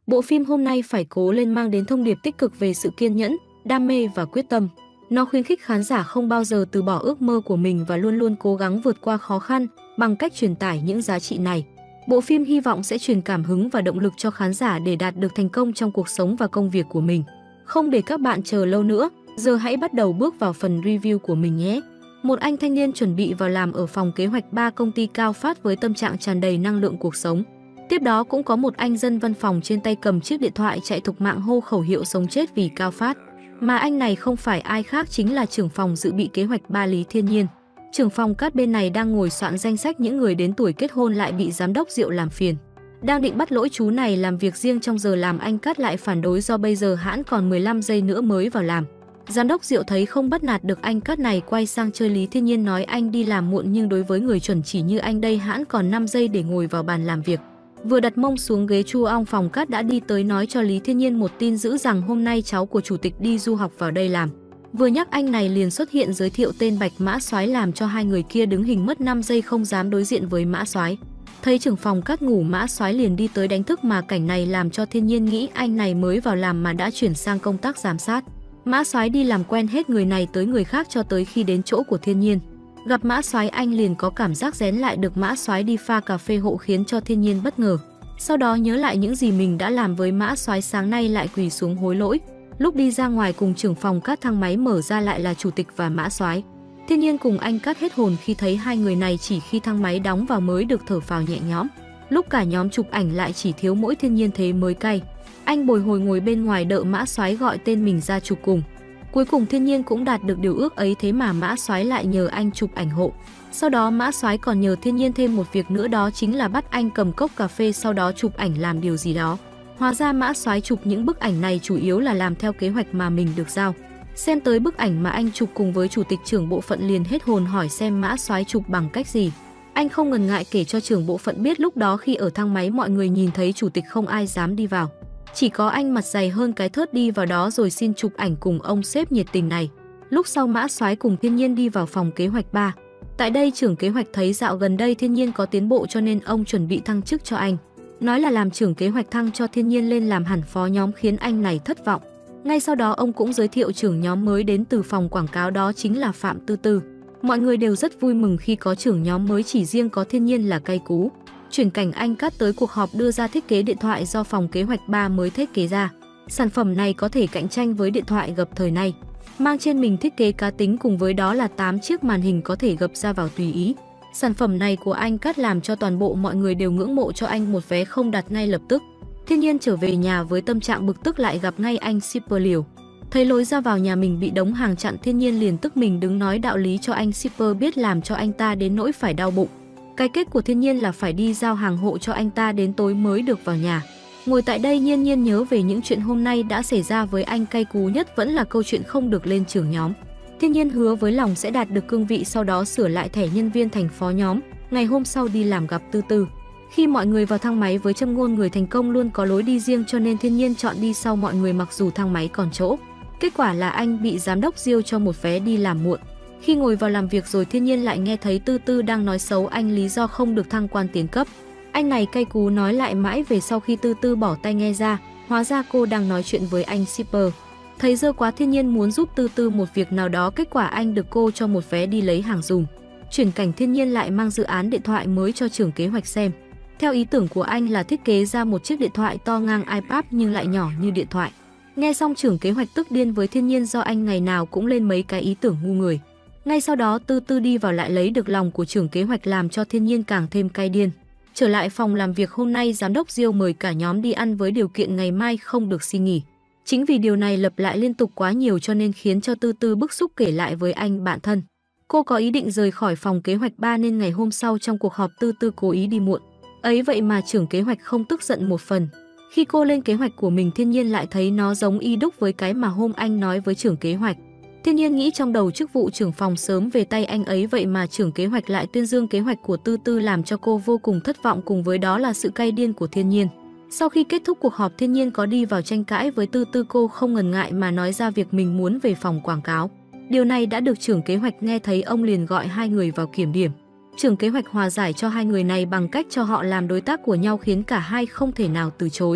Bộ phim hôm nay phải cố lên mang đến thông điệp tích cực về sự kiên nhẫn, đam mê và quyết tâm. Nó khuyến khích khán giả không bao giờ từ bỏ ước mơ của mình và luôn luôn cố gắng vượt qua khó khăn bằng cách truyền tải những giá trị này. Bộ phim hy vọng sẽ truyền cảm hứng và động lực cho khán giả để đạt được thành công trong cuộc sống và công việc của mình. Không để các bạn chờ lâu nữa, giờ hãy bắt đầu bước vào phần review của mình nhé. Một anh thanh niên chuẩn bị vào làm ở phòng kế hoạch 3 công ty Cao Phát với tâm trạng tràn đầy năng lượng cuộc sống. Tiếp đó cũng có một anh dân văn phòng trên tay cầm chiếc điện thoại chạy thục mạng hô khẩu hiệu sống chết vì Cao Phát. Mà anh này không phải ai khác chính là trưởng phòng dự bị kế hoạch 3 Lý Thiên Nhiên. Trưởng phòng Cát bên này đang ngồi soạn danh sách những người đến tuổi kết hôn lại bị giám đốc Diệu làm phiền. Đang định bắt lỗi chú này làm việc riêng trong giờ làm, anh Cát lại phản đối do bây giờ hãng còn 15 giây nữa mới vào làm. Giám đốc Diệu thấy không bắt nạt được anh Cát này, quay sang chơi Lý Thiên Nhiên nói anh đi làm muộn nhưng đối với người chuẩn chỉ như anh đây hãng còn 5 giây để ngồi vào bàn làm việc. Vừa đặt mông xuống ghế, Chu Ong phòng Cát đã đi tới nói cho Lý Thiên Nhiên một tin dữ rằng hôm nay cháu của chủ tịch đi du học vào đây làm. Vừa nhắc anh này liền xuất hiện giới thiệu tên Bạch Mã Soái làm cho hai người kia đứng hình mất 5 giây không dám đối diện với Mã Soái. Thấy trưởng phòng Cát ngủ, Mã Soái liền đi tới đánh thức, mà cảnh này làm cho Thiên Nhiên nghĩ anh này mới vào làm mà đã chuyển sang công tác giám sát. Mã Soái đi làm quen hết người này tới người khác cho tới khi đến chỗ của Thiên Nhiên. Gặp Mã Soái anh liền có cảm giác rén lại được Mã Soái đi pha cà phê hộ khiến cho Thiên Nhiên bất ngờ. Sau đó nhớ lại những gì mình đã làm với Mã Soái sáng nay lại quỳ xuống hối lỗi. Lúc đi ra ngoài cùng trưởng phòng Cát, thang máy mở ra lại là chủ tịch và Mã Soái. Thiên Nhiên cùng anh Cát hết hồn khi thấy hai người này, chỉ khi thang máy đóng vào mới được thở phào nhẹ nhõm. Lúc cả nhóm chụp ảnh lại chỉ thiếu mỗi Thiên Nhiên, thế mới cay. Anh bồi hồi ngồi bên ngoài đợi Mã Soái gọi tên mình ra chụp cùng. Cuối cùng Thiên Nhiên cũng đạt được điều ước ấy, thế mà Mã Soái lại nhờ anh chụp ảnh hộ. Sau đó Mã Soái còn nhờ Thiên Nhiên thêm một việc nữa, đó chính là bắt anh cầm cốc cà phê sau đó chụp ảnh làm điều gì đó. Hóa ra Mã Soái chụp những bức ảnh này chủ yếu là làm theo kế hoạch mà mình được giao. Xem tới bức ảnh mà anh chụp cùng với chủ tịch trưởng bộ phận liền hết hồn hỏi xem Mã Soái chụp bằng cách gì. Anh không ngần ngại kể cho trưởng bộ phận biết lúc đó khi ở thang máy mọi người nhìn thấy chủ tịch không ai dám đi vào. Chỉ có anh mặt dày hơn cái thớt đi vào đó rồi xin chụp ảnh cùng ông sếp nhiệt tình này. Lúc sau Mã Soái cùng Thiên Nhiên đi vào phòng kế hoạch 3. Tại đây trưởng kế hoạch thấy dạo gần đây Thiên Nhiên có tiến bộ cho nên ông chuẩn bị thăng chức cho anh. Nói là làm trưởng kế hoạch thăng cho Thiên Nhiên lên làm hẳn phó nhóm khiến anh này thất vọng. Ngay sau đó ông cũng giới thiệu trưởng nhóm mới đến từ phòng quảng cáo, đó chính là Phạm Tư Tư. Mọi người đều rất vui mừng khi có trưởng nhóm mới, chỉ riêng có Thiên Nhiên là cay cú. Chuyển cảnh anh Cát tới cuộc họp đưa ra thiết kế điện thoại do phòng kế hoạch 3 mới thiết kế ra. Sản phẩm này có thể cạnh tranh với điện thoại gập thời nay. Mang trên mình thiết kế cá tính, cùng với đó là 8 chiếc màn hình có thể gập ra vào tùy ý. Sản phẩm này của anh Cát làm cho toàn bộ mọi người đều ngưỡng mộ, cho anh một vé không đặt ngay lập tức. Thiên Nhiên trở về nhà với tâm trạng bực tức lại gặp ngay anh shipper Liều. Thấy lối ra vào nhà mình bị đống hàng chặn, Thiên Nhiên liền tức mình đứng nói đạo lý cho anh shipper biết, làm cho anh ta đến nỗi phải đau bụng. Cái kết của Thiên Nhiên là phải đi giao hàng hộ cho anh ta đến tối mới được vào nhà. Ngồi tại đây Nhiên Nhiên nhớ về những chuyện hôm nay đã xảy ra với anh, cay cú nhất vẫn là câu chuyện không được lên trưởng nhóm. Thiên Nhiên hứa với lòng sẽ đạt được cương vị, sau đó sửa lại thẻ nhân viên thành phó nhóm. Ngày hôm sau đi làm gặp Tư Tư. Khi mọi người vào thang máy với châm ngôn người thành công luôn có lối đi riêng cho nên Thiên Nhiên chọn đi sau mọi người mặc dù thang máy còn chỗ. Kết quả là anh bị giám đốc Diêu cho một vé đi làm muộn. Khi ngồi vào làm việc rồi, Thiên Nhiên lại nghe thấy Tư Tư đang nói xấu anh lý do không được thăng quan tiến cấp. Anh này cay cú nói lại mãi về sau khi Tư Tư bỏ tai nghe ra, hóa ra cô đang nói chuyện với anh shipper. Thấy dơ quá, Thiên Nhiên muốn giúp Tư Tư một việc nào đó, kết quả anh được cô cho một vé đi lấy hàng dùng. Chuyển cảnh Thiên Nhiên lại mang dự án điện thoại mới cho trưởng kế hoạch xem. Theo ý tưởng của anh là thiết kế ra một chiếc điện thoại to ngang iPad nhưng lại nhỏ như điện thoại. Nghe xong trưởng kế hoạch tức điên với Thiên Nhiên do anh ngày nào cũng lên mấy cái ý tưởng ngu người. Ngay sau đó Tư Tư đi vào lại lấy được lòng của trưởng kế hoạch làm cho Thiên Nhiên càng thêm cay điên. Trở lại phòng làm việc, hôm nay giám đốc Diêu mời cả nhóm đi ăn với điều kiện ngày mai không được xin nghỉ. Chính vì điều này lặp lại liên tục quá nhiều cho nên khiến cho Tư Tư bức xúc kể lại với anh bạn thân. Cô có ý định rời khỏi phòng kế hoạch 3 nên ngày hôm sau trong cuộc họp Tư Tư cố ý đi muộn. Ấy vậy mà trưởng kế hoạch không tức giận một phần. Khi cô lên kế hoạch của mình, Thiên Nhiên lại thấy nó giống y đúc với cái mà hôm anh nói với trưởng kế hoạch. Thiên Nhiên nghĩ trong đầu chức vụ trưởng phòng sớm về tay anh ấy, vậy mà trưởng kế hoạch lại tuyên dương kế hoạch của Tư Tư làm cho cô vô cùng thất vọng, cùng với đó là sự cay điên của Thiên Nhiên. Sau khi kết thúc cuộc họp, Thiên Nhiên có đi vào tranh cãi với Tư Tư, cô không ngần ngại mà nói ra việc mình muốn về phòng quảng cáo. Điều này đã được trưởng kế hoạch nghe thấy, ông liền gọi hai người vào kiểm điểm. Trưởng kế hoạch hòa giải cho hai người này bằng cách cho họ làm đối tác của nhau khiến cả hai không thể nào từ chối.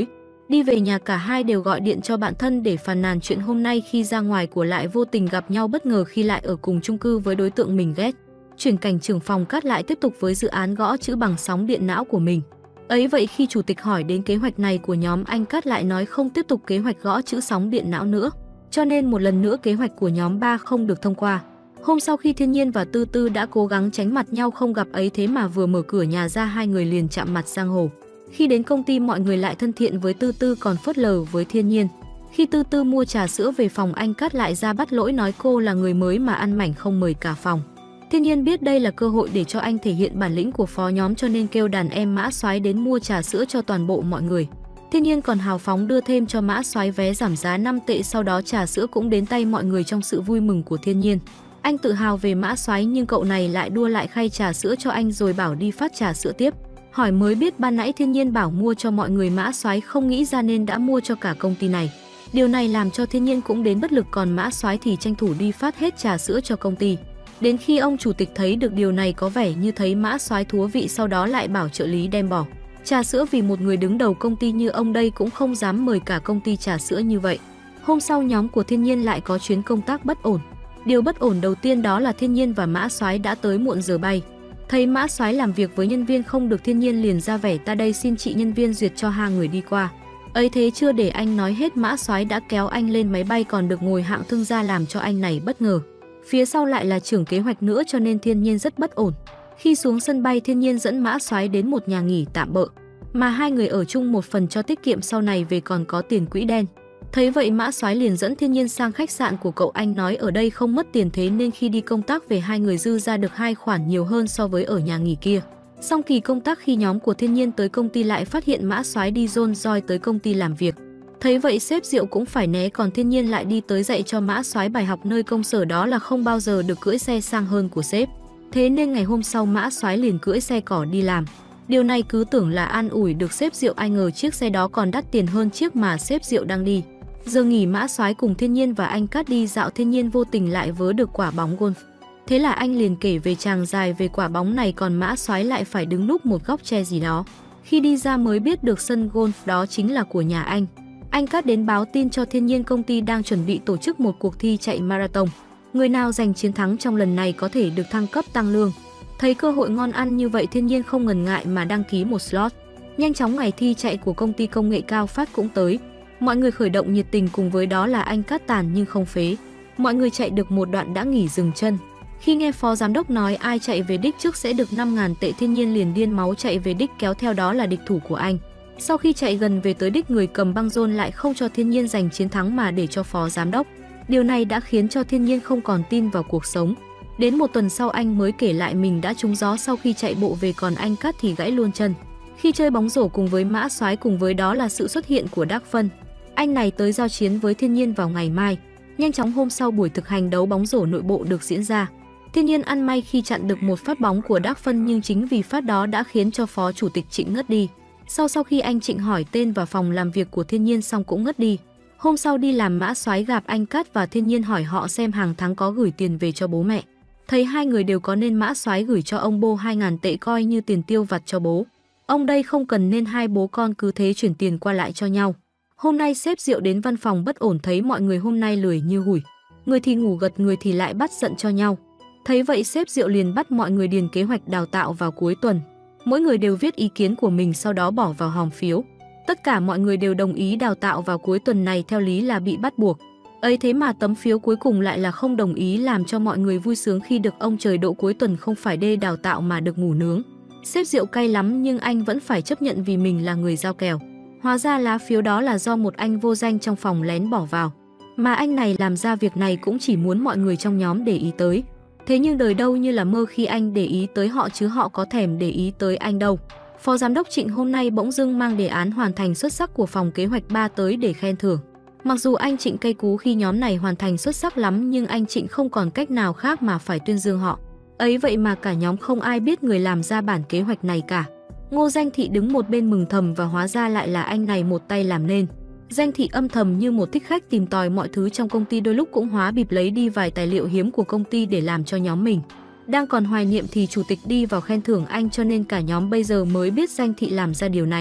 Đi về nhà cả hai đều gọi điện cho bạn thân để phàn nàn chuyện hôm nay khi ra ngoài của lại vô tình gặp nhau bất ngờ khi lại ở cùng chung cư với đối tượng mình ghét. Chuyển cảnh trưởng phòng Cát lại tiếp tục với dự án gõ chữ bằng sóng điện não của mình. Ấy vậy khi chủ tịch hỏi đến kế hoạch này của nhóm, anh Cát lại nói không tiếp tục kế hoạch gõ chữ sóng điện não nữa. Cho nên một lần nữa kế hoạch của nhóm 3 không được thông qua. Hôm sau khi Thiên Nhiên và Tư Tư đã cố gắng tránh mặt nhau không gặp, ấy thế mà vừa mở cửa nhà ra hai người liền chạm mặt giang hồ. Khi đến công ty mọi người lại thân thiện với Tư Tư còn phớt lờ với Thiên Nhiên. Khi Tư Tư mua trà sữa về phòng, anh Cát lại ra bắt lỗi nói cô là người mới mà ăn mảnh không mời cả phòng. Thiên Nhiên biết đây là cơ hội để cho anh thể hiện bản lĩnh của phó nhóm cho nên kêu đàn em Mã Soái đến mua trà sữa cho toàn bộ mọi người. Thiên Nhiên còn hào phóng đưa thêm cho Mã Soái vé giảm giá 5 tệ, sau đó trà sữa cũng đến tay mọi người trong sự vui mừng của Thiên Nhiên. Anh tự hào về Mã Soái nhưng cậu này lại đua lại khay trà sữa cho anh rồi bảo đi phát trà sữa tiếp. Hỏi mới biết ban nãy Thiên Nhiên bảo mua cho mọi người, Mã Soái không nghĩ ra nên đã mua cho cả công ty này. Điều này làm cho Thiên Nhiên cũng đến bất lực, còn Mã Soái thì tranh thủ đi phát hết trà sữa cho công ty. Đến khi ông chủ tịch thấy được điều này có vẻ như thấy Mã Soái thúa vị, sau đó lại bảo trợ lý đem bỏ trà sữa vì một người đứng đầu công ty như ông đây cũng không dám mời cả công ty trà sữa như vậy. Hôm sau nhóm của Thiên Nhiên lại có chuyến công tác bất ổn. Điều bất ổn đầu tiên đó là Thiên Nhiên và Mã Soái đã tới muộn giờ bay. Thấy Mã Soái làm việc với nhân viên không được, Thiên Nhiên liền ra vẻ ta đây xin chị nhân viên duyệt cho hai người đi qua. Ấy thế chưa để anh nói hết, Mã Soái đã kéo anh lên máy bay còn được ngồi hạng thương gia làm cho anh này bất ngờ. Phía sau lại là trưởng kế hoạch nữa cho nên Thiên Nhiên rất bất ổn. Khi xuống sân bay, Thiên Nhiên dẫn Mã Soái đến một nhà nghỉ tạm bợ mà hai người ở chung một phần cho tiết kiệm sau này về còn có tiền quỹ đen. Thấy vậy Mã Soái liền dẫn Thiên Nhiên sang khách sạn của cậu, anh nói ở đây không mất tiền, thế nên khi đi công tác về hai người dư ra được 2 khoản nhiều hơn so với ở nhà nghỉ kia. Xong kỳ công tác khi nhóm của Thiên Nhiên tới công ty lại phát hiện Mã Soái đi rôn roi tới công ty làm việc. Thấy vậy sếp Diệu cũng phải né, còn Thiên Nhiên lại đi tới dạy cho Mã Soái bài học nơi công sở đó là không bao giờ được cưỡi xe sang hơn của sếp. Thế nên ngày hôm sau Mã Soái liền cưỡi xe cỏ đi làm. Điều này cứ tưởng là an ủi được sếp Diệu, ai ngờ chiếc xe đó còn đắt tiền hơn chiếc mà sếp Diệu đang đi. Giờ nghỉ Mã Soái cùng Thiên Nhiên và anh Cát đi dạo, Thiên Nhiên vô tình lại vớ được quả bóng golf. Thế là anh liền kể về chàng dài về quả bóng này, còn Mã Soái lại phải đứng núp một góc tre gì đó. Khi đi ra mới biết được sân golf đó chính là của nhà anh. Anh Cát đến báo tin cho Thiên Nhiên công ty đang chuẩn bị tổ chức một cuộc thi chạy marathon. Người nào giành chiến thắng trong lần này có thể được thăng cấp tăng lương. Thấy cơ hội ngon ăn như vậy, Thiên Nhiên không ngần ngại mà đăng ký một slot. Nhanh chóng ngày thi chạy của công ty công nghệ cao Phát cũng tới. Mọi người khởi động nhiệt tình, cùng với đó là anh Cát tàn nhưng không phế. Mọi người chạy được một đoạn đã nghỉ dừng chân. Khi nghe phó giám đốc nói ai chạy về đích trước sẽ được 5.000 tệ, Thiên Nhiên liền điên máu chạy về đích, kéo theo đó là địch thủ của anh. Sau khi chạy gần về tới đích, người cầm băng rôn lại không cho Thiên Nhiên giành chiến thắng mà để cho phó giám đốc. Điều này đã khiến cho Thiên Nhiên không còn tin vào cuộc sống. Đến một tuần sau anh mới kể lại mình đã trúng gió sau khi chạy bộ về, còn anh Cát thì gãy luôn chân khi chơi bóng rổ cùng với Mã Soái, cùng với đó là sự xuất hiện của Đắc Phân. Anh này tới giao chiến với Thiên Nhiên vào ngày mai. Nhanh chóng hôm sau buổi thực hành đấu bóng rổ nội bộ được diễn ra. Thiên Nhiên ăn may khi chặn được một phát bóng của Đắc Phân, nhưng chính vì phát đó đã khiến cho phó chủ tịch Trịnh ngất đi. Sau khi anh Trịnh hỏi tên vào phòng làm việc của Thiên Nhiên xong cũng ngất đi. Hôm sau đi làm, Mã Soái gặp anh Cát và Thiên Nhiên hỏi họ xem hàng tháng có gửi tiền về cho bố mẹ. Thấy hai người đều có nên Mã Soái gửi cho ông Bô 2.000 tệ coi như tiền tiêu vặt cho bố. Ông đây không cần nên hai bố con cứ thế chuyển tiền qua lại cho nhau. Hôm nay sếp Diệu đến văn phòng bất ổn, thấy mọi người hôm nay lười như hủi. Người thì ngủ gật, người thì lại bắt giận cho nhau. Thấy vậy sếp Diệu liền bắt mọi người điền kế hoạch đào tạo vào cuối tuần. Mỗi người đều viết ý kiến của mình sau đó bỏ vào hòm phiếu. Tất cả mọi người đều đồng ý đào tạo vào cuối tuần này, theo lý là bị bắt buộc. Ấy thế mà tấm phiếu cuối cùng lại là không đồng ý, làm cho mọi người vui sướng khi được ông trời độ cuối tuần không phải đê đào tạo mà được ngủ nướng. Sếp Diệu cay lắm nhưng anh vẫn phải chấp nhận vì mình là người giao kèo. Hóa ra lá phiếu đó là do một anh vô danh trong phòng lén bỏ vào. Mà anh này làm ra việc này cũng chỉ muốn mọi người trong nhóm để ý tới. Thế nhưng đời đâu như là mơ khi anh để ý tới họ chứ họ có thèm để ý tới anh đâu. Phó giám đốc Trịnh hôm nay bỗng dưng mang đề án hoàn thành xuất sắc của phòng kế hoạch 3 tới để khen thưởng. Mặc dù anh Trịnh cay cú khi nhóm này hoàn thành xuất sắc lắm, nhưng anh Trịnh không còn cách nào khác mà phải tuyên dương họ. Ấy vậy mà cả nhóm không ai biết người làm ra bản kế hoạch này cả. Ngô Danh Thị đứng một bên mừng thầm và hóa ra lại là anh này một tay làm nên. Danh Thị âm thầm như một thích khách tìm tòi mọi thứ trong công ty, đôi lúc cũng hóa bịp lấy đi vài tài liệu hiếm của công ty để làm cho nhóm mình. Đang còn hoài niệm thì chủ tịch đi vào khen thưởng anh, cho nên cả nhóm bây giờ mới biết Danh Thị làm ra điều này.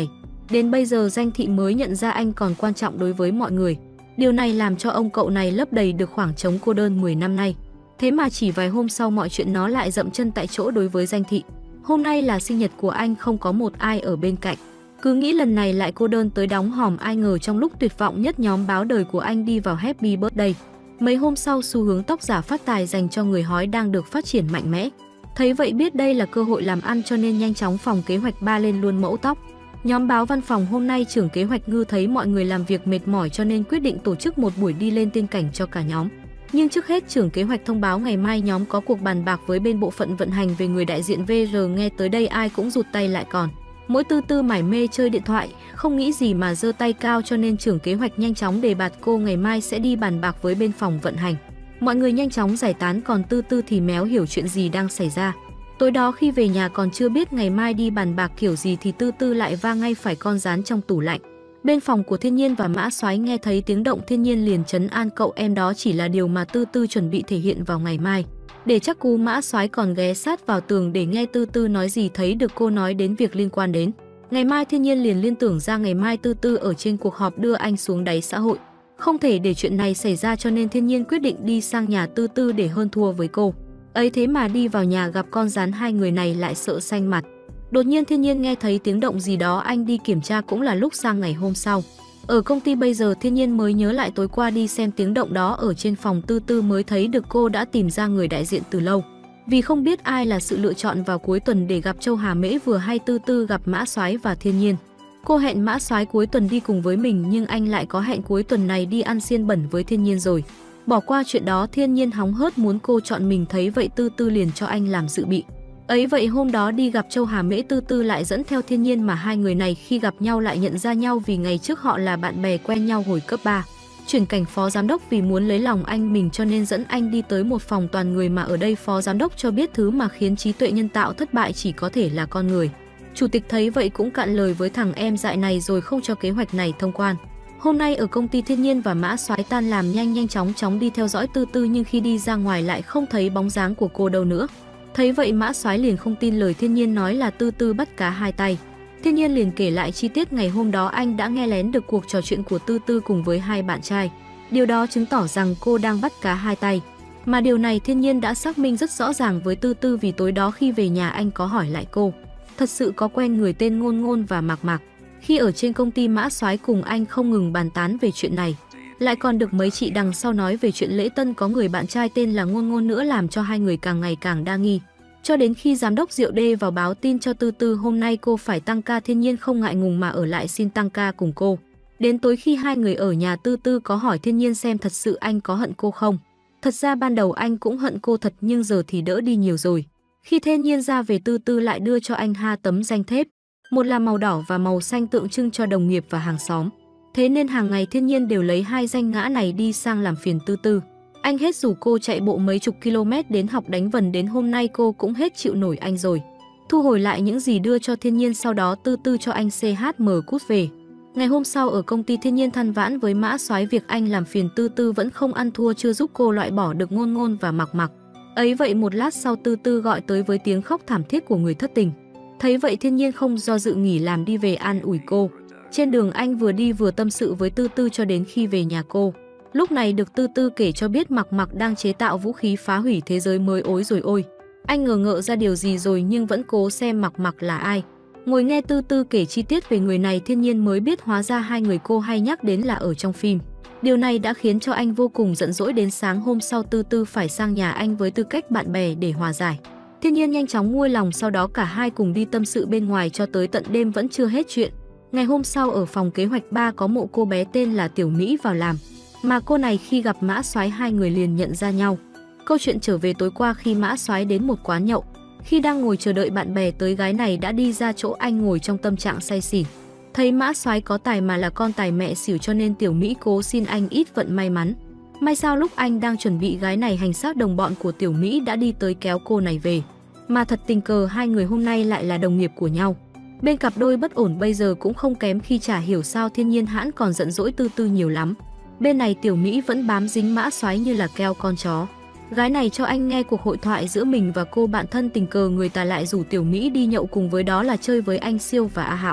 Đến bây giờ Danh Thị mới nhận ra anh còn quan trọng đối với mọi người. Điều này làm cho ông cậu này lấp đầy được khoảng trống cô đơn 10 năm nay. Thế mà chỉ vài hôm sau mọi chuyện nó lại dậm chân tại chỗ đối với Danh Thị. Hôm nay là sinh nhật của anh, không có một ai ở bên cạnh. Cứ nghĩ lần này lại cô đơn tới đóng hòm, ai ngờ trong lúc tuyệt vọng nhất nhóm báo đời của anh đi vào Happy Birthday. Mấy hôm sau xu hướng tóc giả phát tài dành cho người hói đang được phát triển mạnh mẽ. Thấy vậy biết đây là cơ hội làm ăn cho nên nhanh chóng phòng kế hoạch ba lên luôn mẫu tóc. Nhóm báo văn phòng hôm nay trưởng kế hoạch Ngư thấy mọi người làm việc mệt mỏi cho nên quyết định tổ chức một buổi đi lên tiên cảnh cho cả nhóm. Nhưng trước hết trưởng kế hoạch thông báo ngày mai nhóm có cuộc bàn bạc với bên bộ phận vận hành về người đại diện VR. Nghe tới đây ai cũng rụt tay lại, còn mỗi Tư Tư mải mê chơi điện thoại, không nghĩ gì mà giơ tay cao, cho nên trưởng kế hoạch nhanh chóng đề bạt cô ngày mai sẽ đi bàn bạc với bên phòng vận hành. Mọi người nhanh chóng giải tán, còn Tư Tư thì méo hiểu chuyện gì đang xảy ra. Tối đó khi về nhà còn chưa biết ngày mai đi bàn bạc kiểu gì thì Tư Tư lại va ngay phải con rán trong tủ lạnh. Bên phòng của Thiên Nhiên và Mã Soái nghe thấy tiếng động, Thiên Nhiên liền trấn an cậu em đó chỉ là điều mà Tư Tư chuẩn bị thể hiện vào ngày mai. Để chắc cú, Mã Soái còn ghé sát vào tường để nghe Tư Tư nói gì, thấy được cô nói đến việc liên quan đến ngày mai. Thiên Nhiên liền liên tưởng ra ngày mai Tư Tư ở trên cuộc họp đưa anh xuống đáy xã hội. Không thể để chuyện này xảy ra cho nên Thiên Nhiên quyết định đi sang nhà Tư Tư để hơn thua với cô. Ấy thế mà đi vào nhà gặp con rán, hai người này lại sợ xanh mặt. Đột nhiên Thiên Nhiên nghe thấy tiếng động gì đó, anh đi kiểm tra, cũng là lúc sang ngày hôm sau. Ở công ty bây giờ Thiên Nhiên mới nhớ lại tối qua đi xem tiếng động đó ở trên phòng Tư Tư mới thấy được cô đã tìm ra người đại diện từ lâu. Vì không biết ai là sự lựa chọn vào cuối tuần để gặp Châu Hà Mễ, vừa hay Tư Tư gặp Mã Soái và Thiên Nhiên. Cô hẹn Mã Soái cuối tuần đi cùng với mình nhưng anh lại có hẹn cuối tuần này đi ăn xiên bẩn với Thiên Nhiên rồi. Bỏ qua chuyện đó, Thiên Nhiên hóng hớt muốn cô chọn mình, thấy vậy Tư Tư liền cho anh làm dự bị. Ấy vậy hôm đó đi gặp Châu Hà Mễ, Tư Tư lại dẫn theo Thiên Nhiên, mà hai người này khi gặp nhau lại nhận ra nhau vì ngày trước họ là bạn bè quen nhau hồi cấp 3. Chuyển cảnh phó giám đốc vì muốn lấy lòng anh mình cho nên dẫn anh đi tới một phòng toàn người, mà ở đây phó giám đốc cho biết thứ mà khiến trí tuệ nhân tạo thất bại chỉ có thể là con người. Chủ tịch thấy vậy cũng cạn lời với thằng em dại này rồi không cho kế hoạch này thông quan. Hôm nay ở công ty Thiên Nhiên và Mã Soái tan làm nhanh chóng đi theo dõi Tư Tư, nhưng khi đi ra ngoài lại không thấy bóng dáng của cô đâu nữa. Thấy vậy Mã Soái liền không tin lời Thiên Nhiên nói là Tư Tư bắt cá hai tay. Thiên Nhiên liền kể lại chi tiết ngày hôm đó anh đã nghe lén được cuộc trò chuyện của Tư Tư cùng với hai bạn trai. Điều đó chứng tỏ rằng cô đang bắt cá hai tay. Mà điều này Thiên Nhiên đã xác minh rất rõ ràng với Tư Tư, vì tối đó khi về nhà anh có hỏi lại cô. Thật sự có quen người tên Ngôn Ngôn và Mạc Mạc. Khi ở trên công ty Mã Soái cùng anh không ngừng bàn tán về chuyện này. Lại còn được mấy chị đằng sau nói về chuyện lễ tân có người bạn trai tên là Ngôn Ngôn nữa, làm cho hai người càng ngày càng đa nghi. Cho đến khi giám đốc Diệu Đê vào báo tin cho Tư Tư hôm nay cô phải tăng ca, Thiên Nhiên không ngại ngùng mà ở lại xin tăng ca cùng cô. Đến tối khi hai người ở nhà, Tư Tư có hỏi Thiên Nhiên xem thật sự anh có hận cô không. Thật ra ban đầu anh cũng hận cô thật, nhưng giờ thì đỡ đi nhiều rồi. Khi Thiên Nhiên ra về, Tư Tư lại đưa cho anh hai tấm danh thiếp. Một là màu đỏ và màu xanh tượng trưng cho đồng nghiệp và hàng xóm. Thế nên hàng ngày Thiên Nhiên đều lấy hai danh ngã này đi sang làm phiền Tư Tư. Anh hết rủ cô chạy bộ mấy chục km đến học đánh vần, đến hôm nay cô cũng hết chịu nổi anh rồi. Thu hồi lại những gì đưa cho Thiên Nhiên, sau đó Tư Tư cho anh CHM cút về. Ngày hôm sau ở công ty, Thiên Nhiên than vãn với Mã Soái việc anh làm phiền Tư Tư vẫn không ăn thua, chưa giúp cô loại bỏ được Ngôn Ngôn và Mạc Mạc. Ấy vậy một lát sau Tư Tư gọi tới với tiếng khóc thảm thiết của người thất tình. Thấy vậy Thiên Nhiên không do dự nghỉ làm đi về an ủi cô. Trên đường anh vừa đi vừa tâm sự với Tư Tư cho đến khi về nhà cô. Lúc này được Tư Tư kể cho biết Mạc Mạc đang chế tạo vũ khí phá hủy thế giới mới. Ối rồi ôi. Anh ngờ ngợ ra điều gì rồi nhưng vẫn cố xem Mạc Mạc là ai. Ngồi nghe Tư Tư kể chi tiết về người này, Thiên Nhiên mới biết hóa ra hai người cô hay nhắc đến là ở trong phim. Điều này đã khiến cho anh vô cùng giận dỗi. Đến sáng hôm sau Tư Tư phải sang nhà anh với tư cách bạn bè để hòa giải. Thiên Nhiên nhanh chóng nguôi lòng, sau đó cả hai cùng đi tâm sự bên ngoài cho tới tận đêm vẫn chưa hết chuyện. Ngày hôm sau ở phòng kế hoạch 3 có một cô bé tên là Tiểu Mỹ vào làm. Mà cô này khi gặp Mã Soái hai người liền nhận ra nhau. Câu chuyện trở về tối qua khi Mã Soái đến một quán nhậu. Khi đang ngồi chờ đợi bạn bè tới, gái này đã đi ra chỗ anh ngồi trong tâm trạng say xỉn. Thấy Mã Soái có tài mà là con tài mẹ xỉu cho nên Tiểu Mỹ cố xin anh ít vận may mắn. May sao lúc anh đang chuẩn bị, gái này hành xác đồng bọn của Tiểu Mỹ đã đi tới kéo cô này về. Mà thật tình cờ hai người hôm nay lại là đồng nghiệp của nhau. Bên cặp đôi bất ổn bây giờ cũng không kém khi chả hiểu sao Thiên Nhiên hãn còn giận dỗi Tư Tư nhiều lắm. Bên này Tiểu Mỹ vẫn bám dính Mã Soái như là keo con chó. Gái này cho anh nghe cuộc hội thoại giữa mình và cô bạn thân, tình cờ người ta lại rủ Tiểu Mỹ đi nhậu cùng với đó là chơi với anh Siêu và A Hạo.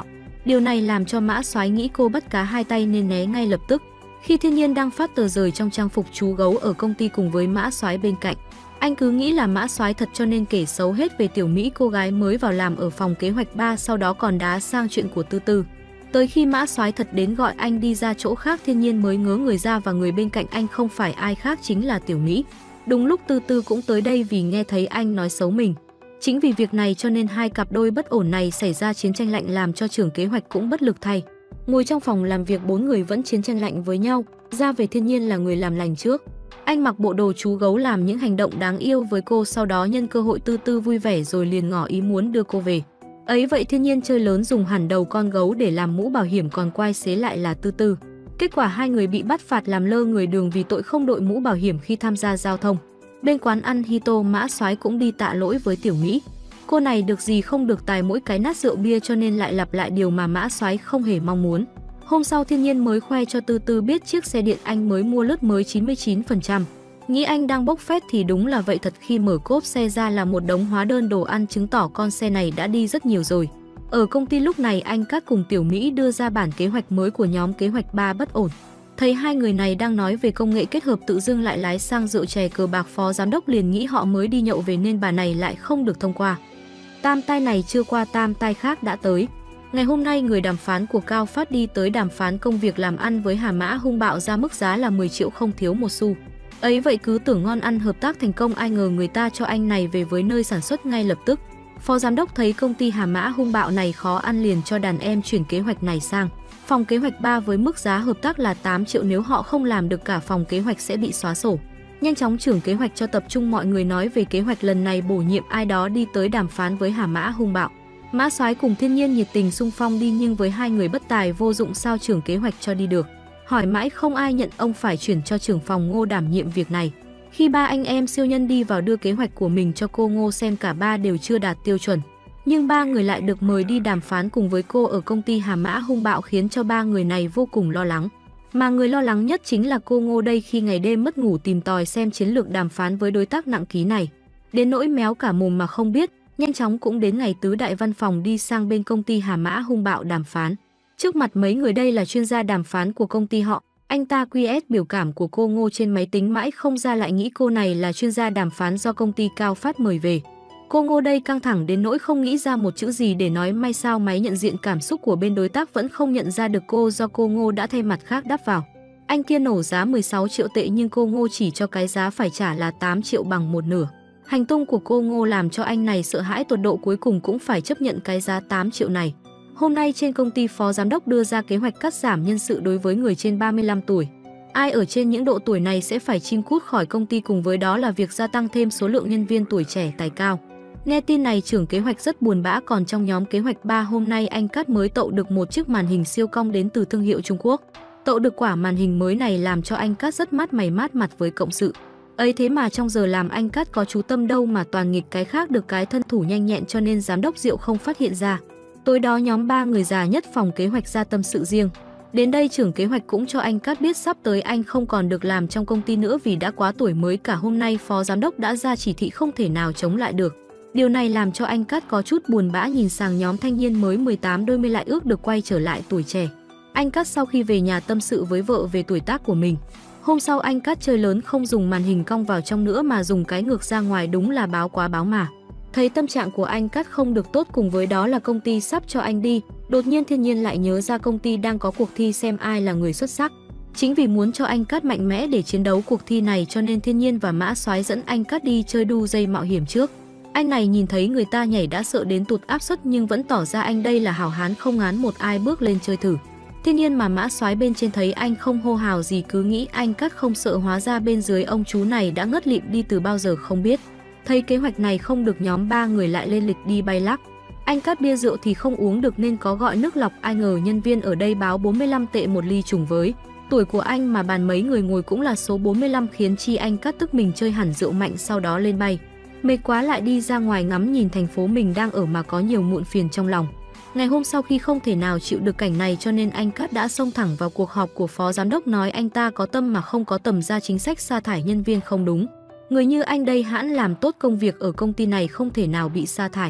Điều này làm cho Mã Soái nghĩ cô bắt cá hai tay nên né ngay lập tức. Khi Thiên Nhiên đang phát tờ rời trong trang phục chú gấu ở công ty cùng với Mã Soái bên cạnh, anh cứ nghĩ là Mã Soái thật cho nên kể xấu hết về Tiểu Mỹ, cô gái mới vào làm ở phòng kế hoạch 3, sau đó còn đá sang chuyện của Tư Tư. Tới khi Mã Soái thật đến gọi anh đi ra chỗ khác, Thiên Nhiên mới ngớ người ra và người bên cạnh anh không phải ai khác chính là Tiểu Mỹ. Đúng lúc Tư Tư cũng tới đây vì nghe thấy anh nói xấu mình. Chính vì việc này cho nên hai cặp đôi bất ổn này xảy ra chiến tranh lạnh, làm cho trưởng kế hoạch cũng bất lực thay. Ngồi trong phòng làm việc, bốn người vẫn chiến tranh lạnh với nhau. Ra về Thiên Nhiên là người làm lành trước. Anh mặc bộ đồ chú gấu làm những hành động đáng yêu với cô, sau đó nhân cơ hội Tư Tư vui vẻ rồi liền ngỏ ý muốn đưa cô về. Ấy vậy Thiên Nhiên chơi lớn dùng hẳn đầu con gấu để làm mũ bảo hiểm, còn quay xế lại là Tư Tư. Kết quả hai người bị bắt phạt làm lơ người đường vì tội không đội mũ bảo hiểm khi tham gia giao thông. Bên quán ăn Hito, Mã Soái cũng đi tạ lỗi với Tiểu Mỹ. Cô này được gì không được tài mỗi cái nát rượu bia cho nên lại lặp lại điều mà Mã Soái không hề mong muốn. Hôm sau Thiên Nhiên mới khoe cho Tư Tư biết chiếc xe điện anh mới mua lướt mới 99%. Nghĩ anh đang bốc phét thì đúng là vậy thật, khi mở cốp xe ra là một đống hóa đơn đồ ăn, chứng tỏ con xe này đã đi rất nhiều rồi. Ở công ty lúc này anh Cát cùng Tiểu Mỹ đưa ra bản kế hoạch mới của nhóm kế hoạch 3 bất ổn. Thấy hai người này đang nói về công nghệ kết hợp, tự dưng lại lái sang rượu chè cờ bạc, phó giám đốc liền nghĩ họ mới đi nhậu về nên bà này lại không được thông qua. Tam tai này chưa qua, tam tai khác đã tới. Ngày hôm nay người đàm phán của Cao Phát đi tới đàm phán công việc làm ăn với Hà Mã Hung Bạo, ra mức giá là 10 triệu không thiếu một xu. Ấy vậy cứ tưởng ngon ăn hợp tác thành công, ai ngờ người ta cho anh này về với nơi sản xuất ngay lập tức. Phó giám đốc thấy công ty Hà Mã Hung Bạo này khó ăn liền cho đàn em chuyển kế hoạch này sang phòng kế hoạch 3 với mức giá hợp tác là 8 triệu, nếu họ không làm được cả phòng kế hoạch sẽ bị xóa sổ. Nhanh chóng trưởng kế hoạch cho tập trung mọi người nói về kế hoạch lần này, bổ nhiệm ai đó đi tới đàm phán với Hà Mã Hung Bạo. Mã Soái cùng Thiên Nhiên nhiệt tình xung phong đi, nhưng với hai người bất tài vô dụng sao trưởng kế hoạch cho đi được. Hỏi mãi không ai nhận, ông phải chuyển cho trưởng phòng Ngô đảm nhiệm việc này. Khi ba anh em siêu nhân đi vào đưa kế hoạch của mình cho cô Ngô xem, cả ba đều chưa đạt tiêu chuẩn. Nhưng ba người lại được mời đi đàm phán cùng với cô ở công ty Hà Mã Hung Bạo, khiến cho ba người này vô cùng lo lắng. Mà người lo lắng nhất chính là cô Ngô đây, khi ngày đêm mất ngủ tìm tòi xem chiến lược đàm phán với đối tác nặng ký này. Đến nỗi méo cả mồm mà không biết, nhanh chóng cũng đến ngày tứ đại văn phòng đi sang bên công ty Hà Mã Hung Bạo đàm phán. Trước mặt mấy người đây là chuyên gia đàm phán của công ty họ. Anh ta QS biểu cảm của cô Ngô trên máy tính mãi không ra, lại nghĩ cô này là chuyên gia đàm phán do công ty Cao Phát mời về. Cô Ngô đây căng thẳng đến nỗi không nghĩ ra một chữ gì để nói. May sao máy nhận diện cảm xúc của bên đối tác vẫn không nhận ra được cô, do cô Ngô đã thay mặt khác đáp vào. Anh kia nổ giá 16 triệu tệ nhưng cô Ngô chỉ cho cái giá phải trả là 8 triệu, bằng một nửa. Hành tung của cô Ngô làm cho anh này sợ hãi tột độ, cuối cùng cũng phải chấp nhận cái giá 8 triệu này. Hôm nay trên công ty, phó giám đốc đưa ra kế hoạch cắt giảm nhân sự đối với người trên 35 tuổi. Ai ở trên những độ tuổi này sẽ phải chim cút khỏi công ty, cùng với đó là việc gia tăng thêm số lượng nhân viên tuổi trẻ tài cao. Nghe tin này trưởng kế hoạch rất buồn bã, còn trong nhóm kế hoạch 3 hôm nay anh Cát mới tậu được một chiếc màn hình siêu cong đến từ thương hiệu Trung Quốc. Tậu được quả màn hình mới này làm cho anh Cát rất mát mày mát mặt với cộng sự. Ấy thế mà trong giờ làm anh Cát có chú tâm đâu mà toàn nghịch cái khác được cái thân thủ nhanh nhẹn, cho nên giám đốc Diệu không phát hiện ra. Tối đó nhóm 3 người già nhất phòng kế hoạch ra tâm sự riêng. Đến đây trưởng kế hoạch cũng cho anh Cát biết sắp tới anh không còn được làm trong công ty nữa vì đã quá tuổi mới. Cả hôm nay phó giám đốc đã ra chỉ thị không thể nào chống lại được. Điều này làm cho anh Cát có chút buồn bã, nhìn sang nhóm thanh niên mới 18 đôi mươi lại ước được quay trở lại tuổi trẻ. Anh Cát sau khi về nhà tâm sự với vợ về tuổi tác của mình. Hôm sau anh Cát chơi lớn, không dùng màn hình cong vào trong nữa mà dùng cái ngược ra ngoài, đúng là báo quá báo mà. Thấy tâm trạng của anh Cát không được tốt, cùng với đó là công ty sắp cho anh đi, đột nhiên Thiên Nhiên lại nhớ ra công ty đang có cuộc thi xem ai là người xuất sắc. Chính vì muốn cho anh Cát mạnh mẽ để chiến đấu cuộc thi này cho nên Thiên Nhiên và Mã Soái dẫn anh Cát đi chơi đu dây mạo hiểm trước. Anh này nhìn thấy người ta nhảy đã sợ đến tụt áp suất nhưng vẫn tỏ ra anh đây là hảo hán không ngán một ai bước lên chơi thử. Thiên Nhiên mà Mã Soái bên trên thấy anh không hô hào gì cứ nghĩ anh Cát không sợ, hóa ra bên dưới ông chú này đã ngất lịm đi từ bao giờ không biết. Thấy kế hoạch này không được, nhóm 3 người lại lên lịch đi bay lắc. Anh Cát bia rượu thì không uống được nên có gọi nước lọc, ai ngờ nhân viên ở đây báo 45 tệ một ly, trùng với tuổi của anh mà bàn mấy người ngồi cũng là số 45, khiến chi anh Cát tức mình chơi hẳn rượu mạnh, sau đó lên bay. Mệt quá lại đi ra ngoài ngắm nhìn thành phố mình đang ở mà có nhiều muộn phiền trong lòng. Ngày hôm sau khi không thể nào chịu được cảnh này cho nên anh Cát đã xông thẳng vào cuộc họp của phó giám đốc, nói anh ta có tâm mà không có tầm, ra chính sách sa thải nhân viên không đúng. Người như anh đây hãn làm tốt công việc ở công ty này không thể nào bị sa thải.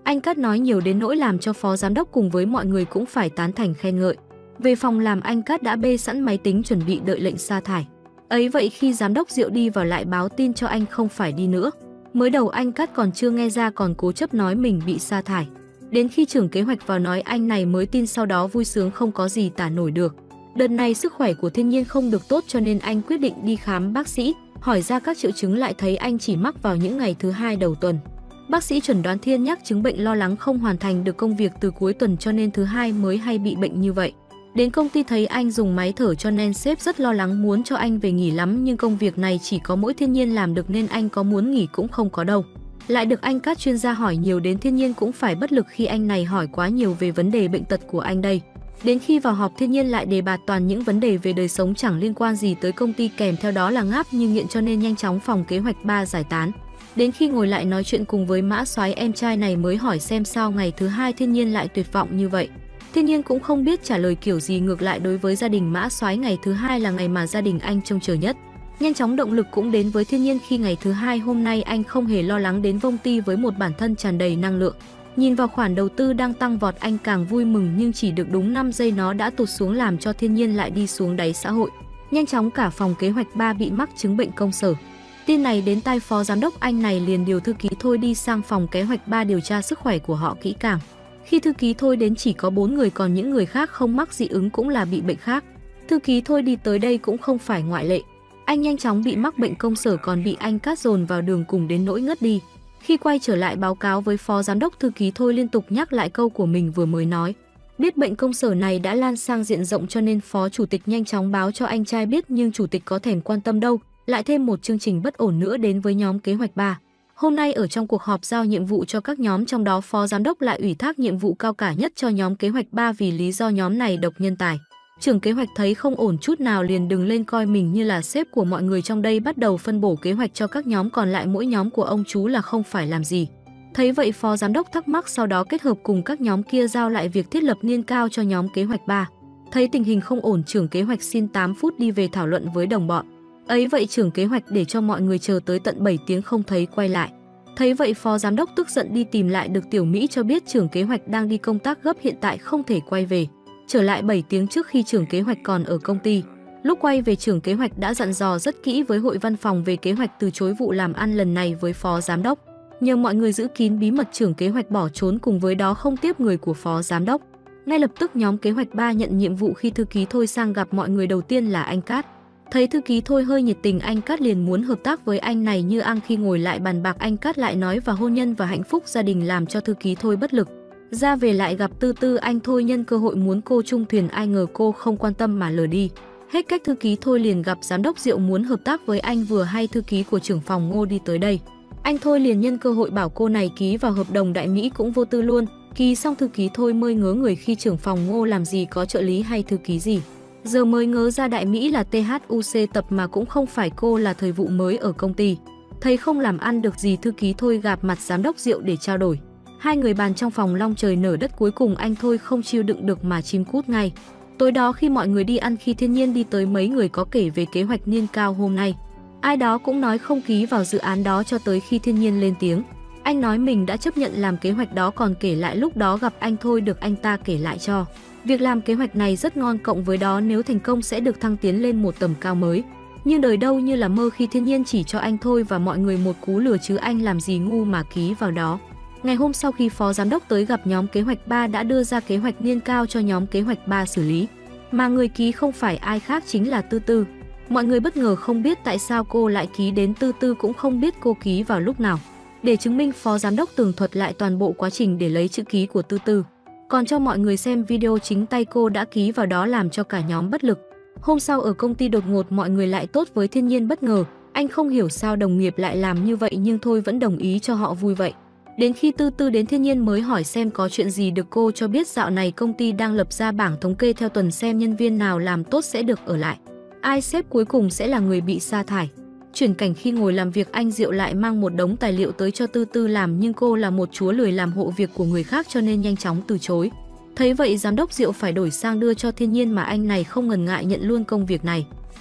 Anh Cát nói nhiều đến nỗi làm cho phó giám đốc cùng với mọi người cũng phải tán thành khen ngợi. Về phòng làm, anh Cát đã bê sẵn máy tính chuẩn bị đợi lệnh sa thải. Ấy vậy khi giám đốc Diệu đi vào lại báo tin cho anh không phải đi nữa. Mới đầu anh Cát còn chưa nghe ra, còn cố chấp nói mình bị sa thải. Đến khi trưởng kế hoạch vào nói anh này mới tin, sau đó vui sướng không có gì tả nổi được. Đợt này sức khỏe của Thiên Nhiên không được tốt cho nên anh quyết định đi khám bác sĩ, hỏi ra các triệu chứng lại thấy anh chỉ mắc vào những ngày thứ 2 đầu tuần. Bác sĩ chẩn đoán Thiên nhắc chứng bệnh lo lắng không hoàn thành được công việc từ cuối tuần cho nên thứ 2 mới hay bị bệnh như vậy. Đến công ty thấy anh dùng máy thở cho nên sếp rất lo lắng muốn cho anh về nghỉ lắm, nhưng công việc này chỉ có mỗi Thiên Nhiên làm được nên anh có muốn nghỉ cũng không có đâu. Lại được anh các chuyên gia hỏi nhiều đến Thiên Nhiên cũng phải bất lực khi anh này hỏi quá nhiều về vấn đề bệnh tật của anh đây. Đến khi vào họp, Thiên Nhiên lại đề bạt toàn những vấn đề về đời sống chẳng liên quan gì tới công ty, kèm theo đó là ngáp như nghiện cho nên nhanh chóng phòng kế hoạch 3 giải tán. Đến khi ngồi lại nói chuyện cùng với Mã Soái em trai này mới hỏi xem sao ngày thứ 2 Thiên Nhiên lại tuyệt vọng như vậy. Thiên Nhiên cũng không biết trả lời kiểu gì, ngược lại đối với gia đình Mã Soái ngày thứ 2 là ngày mà gia đình anh trông chờ nhất. Nhanh chóng động lực cũng đến với Thiên Nhiên khi ngày thứ 2 hôm nay anh không hề lo lắng đến công ty với một bản thân tràn đầy năng lượng. Nhìn vào khoản đầu tư đang tăng vọt anh càng vui mừng, nhưng chỉ được đúng 5 giây nó đã tụt xuống làm cho Thiên Nhiên lại đi xuống đáy xã hội. Nhanh chóng cả phòng kế hoạch 3 bị mắc chứng bệnh công sở. Tin này đến tai phó giám đốc, anh này liền điều thư ký Thôi đi sang phòng kế hoạch 3 điều tra sức khỏe của họ kỹ càng. Khi thư ký Thôi đến chỉ có 4 người, còn những người khác không mắc dị ứng cũng là bị bệnh khác. Thư ký Thôi đi tới đây cũng không phải ngoại lệ. Anh nhanh chóng bị mắc bệnh công sở còn bị anh Cát dồn vào đường cùng đến nỗi ngất đi. Khi quay trở lại báo cáo với phó giám đốc, thư ký Thôi liên tục nhắc lại câu của mình vừa mới nói. Biết bệnh công sở này đã lan sang diện rộng cho nên phó chủ tịch nhanh chóng báo cho anh trai biết, nhưng chủ tịch có thèm quan tâm đâu. Lại thêm một chương trình bất ổn nữa đến với nhóm kế hoạch 3. Hôm nay ở trong cuộc họp giao nhiệm vụ cho các nhóm, trong đó phó giám đốc lại ủy thác nhiệm vụ cao cả nhất cho nhóm kế hoạch 3 vì lý do nhóm này độc nhân tài. Trưởng kế hoạch thấy không ổn chút nào liền đừng lên coi mình như là sếp của mọi người trong đây, bắt đầu phân bổ kế hoạch cho các nhóm còn lại, mỗi nhóm của ông chú là không phải làm gì. Thấy vậy phó giám đốc thắc mắc, sau đó kết hợp cùng các nhóm kia giao lại việc thiết lập niên cao cho nhóm kế hoạch 3. Thấy tình hình không ổn, trưởng kế hoạch xin 8 phút đi về thảo luận với đồng bọn. Ấy vậy trưởng kế hoạch để cho mọi người chờ tới tận 7 tiếng không thấy quay lại. Thấy vậy phó giám đốc tức giận đi tìm lại được Tiểu Mỹ cho biết trưởng kế hoạch đang đi công tác gấp, hiện tại không thể quay về. Trở lại 7 tiếng trước khi trưởng kế hoạch còn ở công ty. Lúc quay về, trưởng kế hoạch đã dặn dò rất kỹ với hội văn phòng về kế hoạch từ chối vụ làm ăn lần này với phó giám đốc. Nhờ mọi người giữ kín bí mật, trưởng kế hoạch bỏ trốn, cùng với đó không tiếp người của phó giám đốc. Ngay lập tức nhóm kế hoạch 3 nhận nhiệm vụ khi thư ký Thôi sang gặp mọi người, đầu tiên là anh Cát. Thấy thư ký Thôi hơi nhiệt tình, anh Cát liền muốn hợp tác với anh này như ăn. Khi ngồi lại bàn bạc, anh Cát lại nói vào hôn nhân và hạnh phúc gia đình làm cho thư ký Thôi bất lực. Ra về lại gặp Tư Tư, anh Thôi nhân cơ hội muốn cô chung thuyền, ai ngờ cô không quan tâm mà lờ đi. Hết cách, thư ký Thôi liền gặp giám đốc Diệu muốn hợp tác với anh, vừa hay thư ký của trưởng phòng Ngô đi tới đây. Anh Thôi liền nhân cơ hội bảo cô này ký vào hợp đồng đại Mỹ cũng vô tư luôn. Ký xong thư ký Thôi mới ngớ người, khi trưởng phòng Ngô làm gì có trợ lý hay thư ký gì. Giờ mới ngớ ra đại Mỹ là THUC tập mà cũng không phải cô, là thời vụ mới ở công ty. Thấy không làm ăn được gì, thư ký Thôi gặp mặt giám đốc Diệu để trao đổi. Hai người bàn trong phòng long trời nở đất, cuối cùng anh Thôi không chịu đựng được mà chim cút ngay. Tối đó khi mọi người đi ăn, khi Thiên Nhiên đi tới, mấy người có kể về kế hoạch niên cao hôm nay. Ai đó cũng nói không ký vào dự án đó cho tới khi Thiên Nhiên lên tiếng. Anh nói mình đã chấp nhận làm kế hoạch đó, còn kể lại lúc đó gặp anh Thôi được anh ta kể lại cho. Việc làm kế hoạch này rất ngon, cộng với đó nếu thành công sẽ được thăng tiến lên một tầm cao mới. Nhưng đời đâu như là mơ khi Thiên Nhiên chỉ cho anh Thôi và mọi người một cú lừa, chứ anh làm gì ngu mà ký vào đó. Ngày hôm sau khi phó giám đốc tới gặp nhóm kế hoạch 3 đã đưa ra kế hoạch niên cao cho nhóm kế hoạch 3 xử lý. Mà người ký không phải ai khác chính là Tư Tư. Mọi người bất ngờ không biết tại sao cô lại ký, đến Tư Tư cũng không biết cô ký vào lúc nào. Để chứng minh, phó giám đốc tường thuật lại toàn bộ quá trình để lấy chữ ký của Tư Tư. Còn cho mọi người xem video chính tay cô đã ký vào đó, làm cho cả nhóm bất lực. Hôm sau ở công ty đột ngột mọi người lại tốt với Thiên Nhiên bất ngờ. Anh không hiểu sao đồng nghiệp lại làm như vậy, nhưng thôi vẫn đồng ý cho họ vui vậy. Đến khi Tư Tư đến, Thiên Nhiên mới hỏi xem có chuyện gì, được cô cho biết dạo này công ty đang lập ra bảng thống kê theo tuần, xem nhân viên nào làm tốt sẽ được ở lại, ai xếp cuối cùng sẽ là người bị sa thải. Chuyển cảnh khi ngồi làm việc, anh Diệu lại mang một đống tài liệu tới cho Tư Tư làm, nhưng cô là một chúa lười làm hộ việc của người khác cho nên nhanh chóng từ chối. Thấy vậy giám đốc Diệu phải đổi sang đưa cho Thiên Nhiên, mà anh này không ngần ngại nhận luôn công việc này.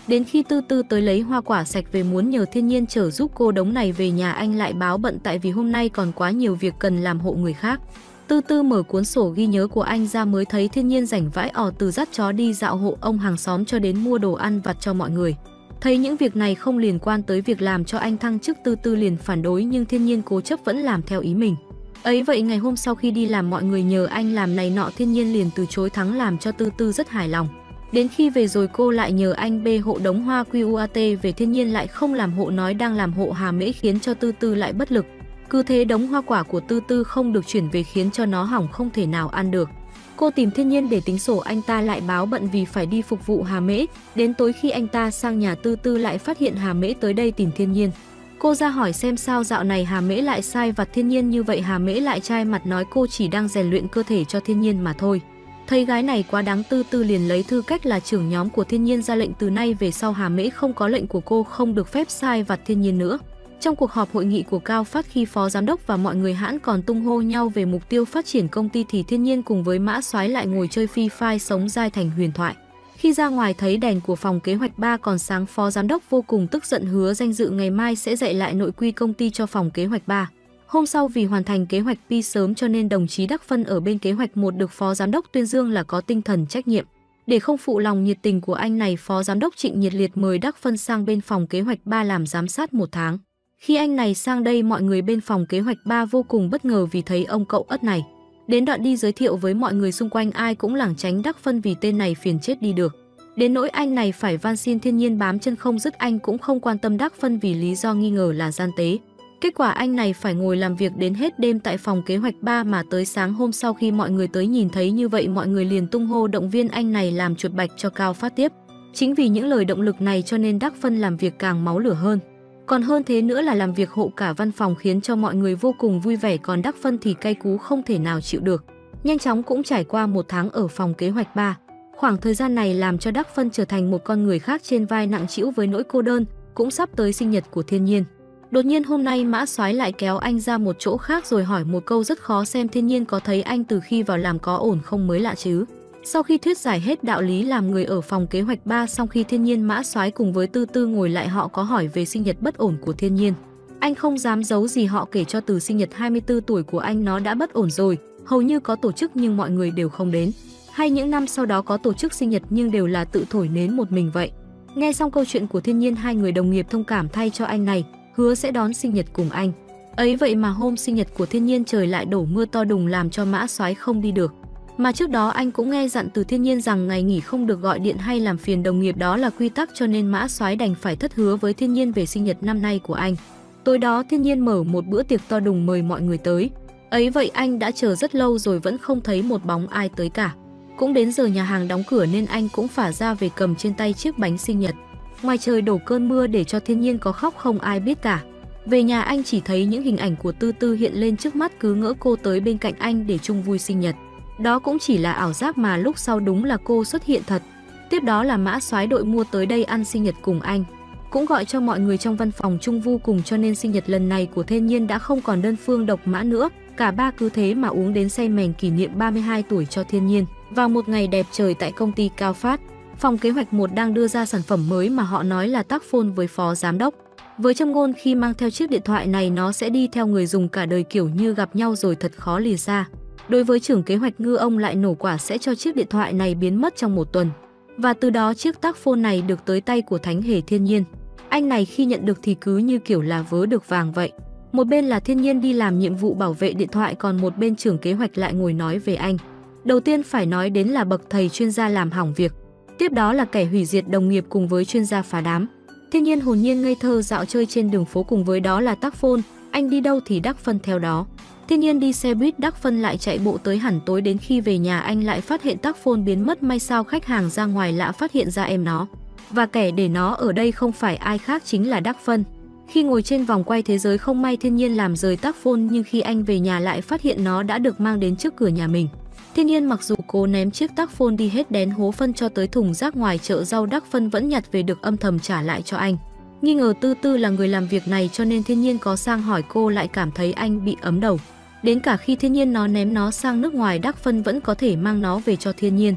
Đến khi Tư Tư tới lấy hoa quả sạch về muốn nhờ Thiên Nhiên chở giúp cô đống này về nhà, anh lại báo bận tại vì hôm nay còn quá nhiều việc cần làm hộ người khác. Tư Tư mở cuốn sổ ghi nhớ của anh ra mới thấy Thiên Nhiên rảnh vãi ỏ, từ dắt chó đi dạo hộ ông hàng xóm cho đến mua đồ ăn vặt cho mọi người. Thấy những việc này không liên quan tới việc làm cho anh thăng chức, Tư Tư liền phản đối, nhưng Thiên Nhiên cố chấp vẫn làm theo ý mình. Ấy vậy ngày hôm sau khi đi làm mọi người nhờ anh làm này nọ, Thiên Nhiên liền từ chối thẳng, làm cho Tư Tư rất hài lòng. Đến khi về rồi cô lại nhờ anh bê hộ đống hoa QUAT về, Thiên Nhiên lại không làm hộ, nói đang làm hộ Hà Mễ, khiến cho Tư Tư lại bất lực. Cứ thế đống hoa quả của Tư Tư không được chuyển về khiến cho nó hỏng không thể nào ăn được. Cô tìm Thiên Nhiên để tính sổ, anh ta lại báo bận vì phải đi phục vụ Hà Mễ. Đến tối khi anh ta sang nhà Tư Tư lại phát hiện Hà Mễ tới đây tìm Thiên Nhiên. Cô ra hỏi xem sao dạo này Hà Mễ lại sai vặt Thiên Nhiên như vậy. Hà Mễ lại chai mặt nói cô chỉ đang rèn luyện cơ thể cho Thiên Nhiên mà thôi. Thấy gái này quá đáng, Tư Tư liền lấy tư cách là trưởng nhóm của Thiên Nhiên ra lệnh từ nay về sau Hà Mễ không có lệnh của cô không được phép sai vặt Thiên Nhiên nữa. Trong cuộc họp hội nghị của Cao Phát, khi phó giám đốc và mọi người hãn còn tung hô nhau về mục tiêu phát triển công ty thì Thiên Nhiên cùng với Mã Soái lại ngồi chơi Free Fire sống dai thành huyền thoại. Khi ra ngoài thấy đèn của phòng kế hoạch 3 còn sáng, phó giám đốc vô cùng tức giận, hứa danh dự ngày mai sẽ dạy lại nội quy công ty cho phòng kế hoạch 3. Hôm sau vì hoàn thành kế hoạch Pi sớm cho nên đồng chí Đắc Phân ở bên kế hoạch 1 được phó giám đốc tuyên dương là có tinh thần trách nhiệm. Để không phụ lòng nhiệt tình của anh này, phó giám đốc Trịnh nhiệt liệt mời Đắc Phân sang bên phòng kế hoạch 3 làm giám sát 1 tháng. Khi anh này sang đây, mọi người bên phòng kế hoạch 3 vô cùng bất ngờ vì thấy ông cậu ất này. Đến đoạn đi giới thiệu với mọi người xung quanh ai cũng lảng tránh Đắc Phân vì tên này phiền chết đi được. Đến nỗi anh này phải van xin Thiên Nhiên bám chân không dứt, anh cũng không quan tâm Đắc Phân vì lý do nghi ngờ là gian tế. Kết quả anh này phải ngồi làm việc đến hết đêm tại phòng kế hoạch 3, mà tới sáng hôm sau khi mọi người tới nhìn thấy như vậy, mọi người liền tung hô động viên anh này làm chuột bạch cho Cao Phát tiếp. Chính vì những lời động lực này cho nên Đắc Phân làm việc càng máu lửa hơn. Còn hơn thế nữa là làm việc hộ cả văn phòng khiến cho mọi người vô cùng vui vẻ, còn Đắc Phân thì cay cú không thể nào chịu được. Nhanh chóng cũng trải qua 1 tháng ở phòng kế hoạch 3. Khoảng thời gian này làm cho Đắc Phân trở thành một con người khác, trên vai nặng trĩu với nỗi cô đơn, cũng sắp tới sinh nhật của Thiên Nhiên. Đột nhiên hôm nay Mã Soái lại kéo anh ra một chỗ khác rồi hỏi một câu rất khó, xem Thiên Nhiên có thấy anh từ khi vào làm có ổn không mới lạ chứ. Sau khi thuyết giải hết đạo lý làm người ở phòng kế hoạch 3 xong, khi Thiên Nhiên, Mã Soái cùng với Tư Tư ngồi lại, họ có hỏi về sinh nhật bất ổn của Thiên Nhiên. Anh không dám giấu gì, họ kể cho từ sinh nhật 24 tuổi của anh nó đã bất ổn rồi, hầu như có tổ chức nhưng mọi người đều không đến. Hay những năm sau đó có tổ chức sinh nhật nhưng đều là tự thổi nến một mình vậy. Nghe xong câu chuyện của Thiên Nhiên, hai người đồng nghiệp thông cảm thay cho anh này, hứa sẽ đón sinh nhật cùng anh. Ấy vậy mà hôm sinh nhật của Thiên Nhiên trời lại đổ mưa to đùng làm cho Mã Soái không đi được. Mà trước đó anh cũng nghe dặn từ Thiên Nhiên rằng ngày nghỉ không được gọi điện hay làm phiền đồng nghiệp, đó là quy tắc, cho nên Mã Soái đành phải thất hứa với Thiên Nhiên về sinh nhật năm nay của anh. Tối đó Thiên Nhiên mở một bữa tiệc to đùng mời mọi người tới. Ấy vậy anh đã chờ rất lâu rồi vẫn không thấy một bóng ai tới cả. Cũng đến giờ nhà hàng đóng cửa nên anh cũng phả ra về cầm trên tay chiếc bánh sinh nhật. Ngoài trời đổ cơn mưa để cho Thiên Nhiên có khóc không ai biết cả. Về nhà anh chỉ thấy những hình ảnh của Tư Tư hiện lên trước mắt, cứ ngỡ cô tới bên cạnh anh để chung vui sinh nhật. Đó cũng chỉ là ảo giác mà lúc sau đúng là cô xuất hiện thật. Tiếp đó là Mã Soái đội mua tới đây ăn sinh nhật cùng anh. Cũng gọi cho mọi người trong văn phòng chung vui cùng, cho nên sinh nhật lần này của Thiên Nhiên đã không còn đơn phương độc mã nữa. Cả ba cứ thế mà uống đến say mềm kỷ niệm 32 tuổi cho Thiên Nhiên. Vào một ngày đẹp trời tại công ty Cao Phát, phòng kế hoạch 1 đang đưa ra sản phẩm mới mà họ nói là tác phone với phó giám đốc. Với châm ngôn khi mang theo chiếc điện thoại này nó sẽ đi theo người dùng cả đời, kiểu như gặp nhau rồi thật khó lìa xa. Đối với trưởng kế hoạch Ngư, ông lại nổ quả sẽ cho chiếc điện thoại này biến mất trong 1 tuần. Và từ đó chiếc tác phone này được tới tay của Thánh Hề Thiên Nhiên. Anh này khi nhận được thì cứ như kiểu là vớ được vàng vậy. Một bên là Thiên Nhiên đi làm nhiệm vụ bảo vệ điện thoại, còn một bên trưởng kế hoạch lại ngồi nói về anh. Đầu tiên phải nói đến là bậc thầy chuyên gia làm hỏng việc. Tiếp đó là kẻ hủy diệt đồng nghiệp cùng với chuyên gia phá đám. Thiên Nhiên hồn nhiên ngây thơ dạo chơi trên đường phố, cùng với đó là tác phone, anh đi đâu thì Đắc Phân theo đó. Thiên Nhiên đi xe buýt, Đắc Phân lại chạy bộ tới hẳn tối, đến khi về nhà anh lại phát hiện tác phone biến mất. May sao khách hàng ra ngoài lạ phát hiện ra em nó. Và kẻ để nó ở đây không phải ai khác chính là Đắc Phân. Khi ngồi trên vòng quay thế giới, không may Thiên Nhiên làm rời tác phone, nhưng khi anh về nhà lại phát hiện nó đã được mang đến trước cửa nhà mình. Thiên Nhiên mặc dù cố ném chiếc tác phone đi hết đén hố phân cho tới thùng rác ngoài chợ rau, Đắc Phân vẫn nhặt về được âm thầm trả lại cho anh. Nghi ngờ Tư Tư là người làm việc này cho nên Thiên Nhiên có sang hỏi cô lại cảm thấy anh bị ấm đầu. Đến cả khi Thiên Nhiên nó ném nó sang nước ngoài, Đắc Phân vẫn có thể mang nó về cho Thiên Nhiên.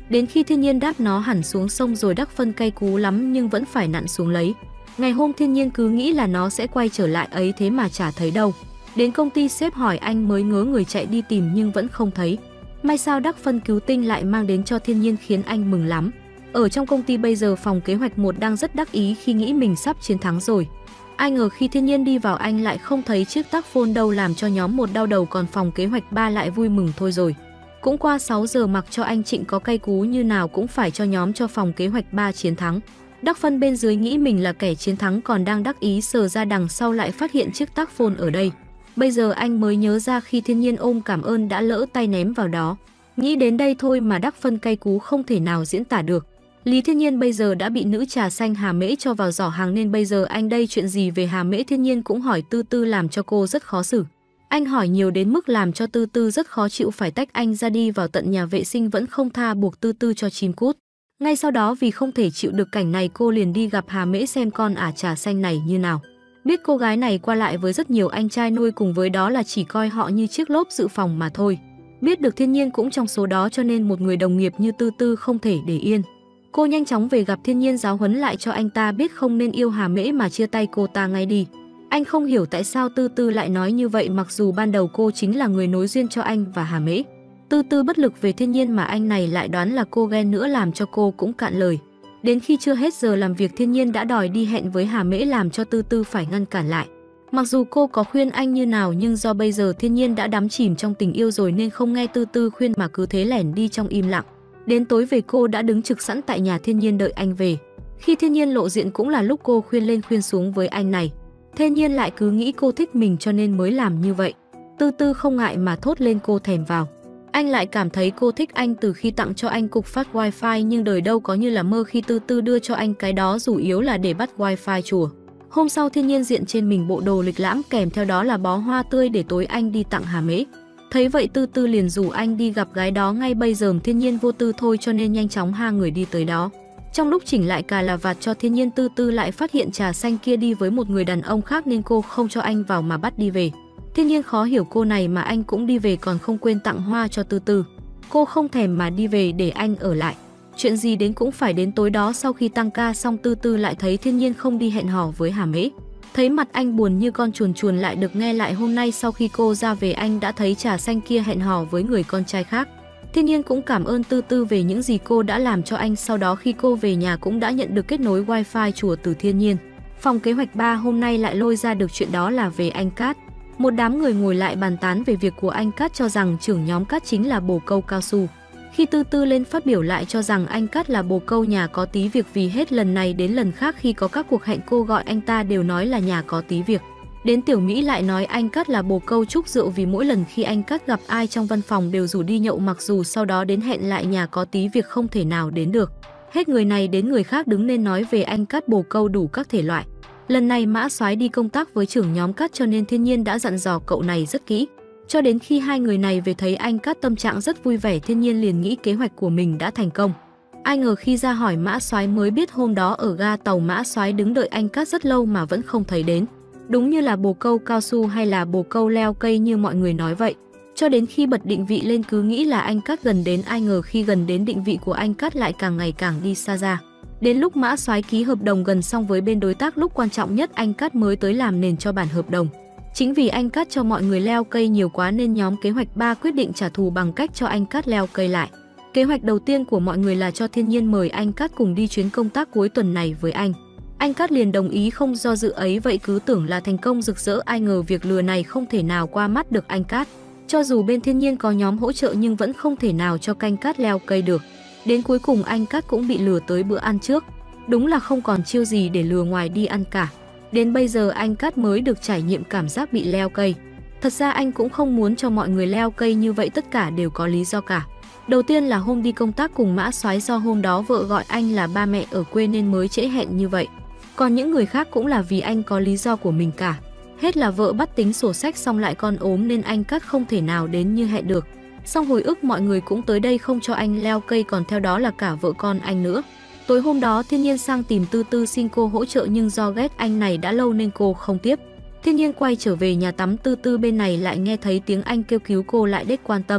Đến khi Thiên Nhiên đáp nó hẳn xuống sông rồi. Đắc Phân cay cú lắm nhưng vẫn phải nặn xuống lấy. Ngày hôm Thiên Nhiên cứ nghĩ là nó sẽ quay trở lại ấy, thế mà chả thấy đâu. Đến công ty sếp hỏi anh mới ngớ người chạy đi tìm nhưng vẫn không thấy. May sao Đắc Phân cứu tinh lại mang đến cho Thiên Nhiên khiến anh mừng lắm. Ở trong công ty bây giờ phòng kế hoạch 1 đang rất đắc ý khi nghĩ mình sắp chiến thắng rồi. Ai ngờ khi Thiên Nhiên đi vào anh lại không thấy chiếc tác phone đâu, làm cho nhóm 1 đau đầu, còn phòng kế hoạch 3 lại vui mừng thôi rồi. Cũng qua 6 giờ mặc cho anh Trịnh có cay cú như nào cũng phải cho phòng kế hoạch 3 chiến thắng. Đắc Phân bên dưới nghĩ mình là kẻ chiến thắng còn đang đắc ý, sờ ra đằng sau lại phát hiện chiếc tác phone ở đây. Bây giờ anh mới nhớ ra khi Thiên Nhiên ôm cảm ơn đã lỡ tay ném vào đó. Nghĩ đến đây thôi mà Đắc Phân cay cú không thể nào diễn tả được. Lý Thiên Nhiên bây giờ đã bị nữ trà xanh Hà Mễ cho vào giỏ hàng nên bây giờ anh đây chuyện gì về Hà Mễ Thiên Nhiên cũng hỏi Tư Tư, làm cho cô rất khó xử. Anh hỏi nhiều đến mức làm cho Tư Tư rất khó chịu, phải tách anh ra đi vào tận nhà vệ sinh vẫn không tha, buộc Tư Tư cho chim cút. Ngay sau đó vì không thể chịu được cảnh này cô liền đi gặp Hà Mễ xem con ả trà xanh này như nào. Biết cô gái này qua lại với rất nhiều anh trai nuôi, cùng với đó là chỉ coi họ như chiếc lốp dự phòng mà thôi. Biết được Thiên Nhiên cũng trong số đó cho nên một người đồng nghiệp như Tư Tư không thể để yên. Cô nhanh chóng về gặp Thiên Nhiên giáo huấn lại cho anh ta biết không nên yêu Hà Mễ mà chia tay cô ta ngay đi. Anh không hiểu tại sao Tư Tư lại nói như vậy, mặc dù ban đầu cô chính là người nối duyên cho anh và Hà Mễ. Tư Tư bất lực về Thiên Nhiên mà anh này lại đoán là cô ghen nữa, làm cho cô cũng cạn lời. Đến khi chưa hết giờ làm việc, Thiên Nhiên đã đòi đi hẹn với Hà Mễ làm cho Tư Tư phải ngăn cản lại. Mặc dù cô có khuyên anh như nào nhưng do bây giờ Thiên Nhiên đã đắm chìm trong tình yêu rồi nên không nghe Tư Tư khuyên mà cứ thế lẻn đi trong im lặng. Đến tối về cô đã đứng trực sẵn tại nhà Thiên Nhiên đợi anh về. Khi Thiên Nhiên lộ diện cũng là lúc cô khuyên lên khuyên xuống với anh này. Thiên Nhiên lại cứ nghĩ cô thích mình cho nên mới làm như vậy. Tư Tư không ngại mà thốt lên cô thèm vào. Anh lại cảm thấy cô thích anh từ khi tặng cho anh cục phát wifi, nhưng đời đâu có như là mơ khi Tư Tư đưa cho anh cái đó chủ yếu là để bắt wifi chùa. Hôm sau Thiên Nhiên diện trên mình bộ đồ lịch lãm, kèm theo đó là bó hoa tươi để tối anh đi tặng Hà Mễ. Thấy vậy Tư Tư liền rủ anh đi gặp gái đó ngay bây giờ. Thiên Nhiên vô tư thôi cho nên nhanh chóng hai người đi tới đó. Trong lúc chỉnh lại cà là vạt cho Thiên Nhiên, Tư Tư lại phát hiện trà xanh kia đi với một người đàn ông khác nên cô không cho anh vào mà bắt đi về. Thiên Nhiên khó hiểu cô này mà anh cũng đi về còn không quên tặng hoa cho Tư Tư. Cô không thèm mà đi về để anh ở lại. Chuyện gì đến cũng phải đến tối đó, sau khi tăng ca xong Tư Tư lại thấy Thiên Nhiên không đi hẹn hò với Hà Mễ. Thấy mặt anh buồn như con chuồn chuồn lại được nghe lại hôm nay sau khi cô ra về anh đã thấy trà xanh kia hẹn hò với người con trai khác. Thiên Nhiên cũng cảm ơn Tư Tư về những gì cô đã làm cho anh. Sau đó khi cô về nhà cũng đã nhận được kết nối wifi chùa từ Thiên Nhiên. Phòng kế hoạch 3 hôm nay lại lôi ra được chuyện đó là về anh Cát. Một đám người ngồi lại bàn tán về việc của anh Cát, cho rằng trưởng nhóm Cát chính là bồ câu cao su. Khi Tư Tư lên phát biểu lại cho rằng anh Cát là bồ câu nhà có tí việc, vì hết lần này đến lần khác khi có các cuộc hẹn cô gọi anh ta đều nói là nhà có tí việc. Đến Tiểu Mỹ lại nói anh Cát là bồ câu trúc rượu, vì mỗi lần khi anh Cát gặp ai trong văn phòng đều rủ đi nhậu, mặc dù sau đó đến hẹn lại nhà có tí việc không thể nào đến được. Hết người này đến người khác đứng lên nói về anh Cát bồ câu đủ các thể loại. Lần này Mã Soái đi công tác với trưởng nhóm Cát cho nên Thiên Nhiên đã dặn dò cậu này rất kỹ. Cho đến khi hai người này về thấy anh Cát tâm trạng rất vui vẻ, Thiên Nhiên liền nghĩ kế hoạch của mình đã thành công. Ai ngờ khi ra hỏi Mã Soái mới biết hôm đó ở ga tàu Mã Soái đứng đợi anh Cát rất lâu mà vẫn không thấy đến. Đúng như là bồ câu cao su hay là bồ câu leo cây như mọi người nói vậy. Cho đến khi bật định vị lên cứ nghĩ là anh Cát gần đến, ai ngờ khi gần đến định vị của anh Cát lại càng ngày càng đi xa ra. Đến lúc Mã Soái ký hợp đồng gần xong với bên đối tác, lúc quan trọng nhất anh Cát mới tới làm nền cho bản hợp đồng. Chính vì anh Cát cho mọi người leo cây nhiều quá nên nhóm kế hoạch 3 quyết định trả thù bằng cách cho anh Cát leo cây lại. Kế hoạch đầu tiên của mọi người là cho Thiên Nhiên mời anh Cát cùng đi chuyến công tác cuối tuần này với anh. Anh Cát liền đồng ý không do dự ấy vậy, cứ tưởng là thành công rực rỡ, ai ngờ việc lừa này không thể nào qua mắt được anh Cát. Cho dù bên Thiên Nhiên có nhóm hỗ trợ nhưng vẫn không thể nào cho anh Cát leo cây được. Đến cuối cùng anh Cát cũng bị lừa tới bữa ăn trước. Đúng là không còn chiêu gì để lừa ngoài đi ăn cả. Đến bây giờ anh Cát mới được trải nghiệm cảm giác bị leo cây. Thật ra anh cũng không muốn cho mọi người leo cây như vậy, tất cả đều có lý do cả. Đầu tiên là hôm đi công tác cùng Mã Soái, do hôm đó vợ gọi anh là ba mẹ ở quê nên mới trễ hẹn như vậy. Còn những người khác cũng là vì anh có lý do của mình cả. Hết là vợ bắt tính sổ sách xong lại con ốm nên anh Cát không thể nào đến như hẹn được. Xong hồi ức mọi người cũng tới đây không cho anh leo cây, còn theo đó là cả vợ con anh nữa. Tối hôm đó Thiên Nhiên sang tìm Tư Tư xin cô hỗ trợ nhưng do ghét anh này đã lâu nên cô không tiếp. Thiên Nhiên quay trở về nhà tắm, Tư Tư bên này lại nghe thấy tiếng anh kêu cứu cô lại đếch quan tâm.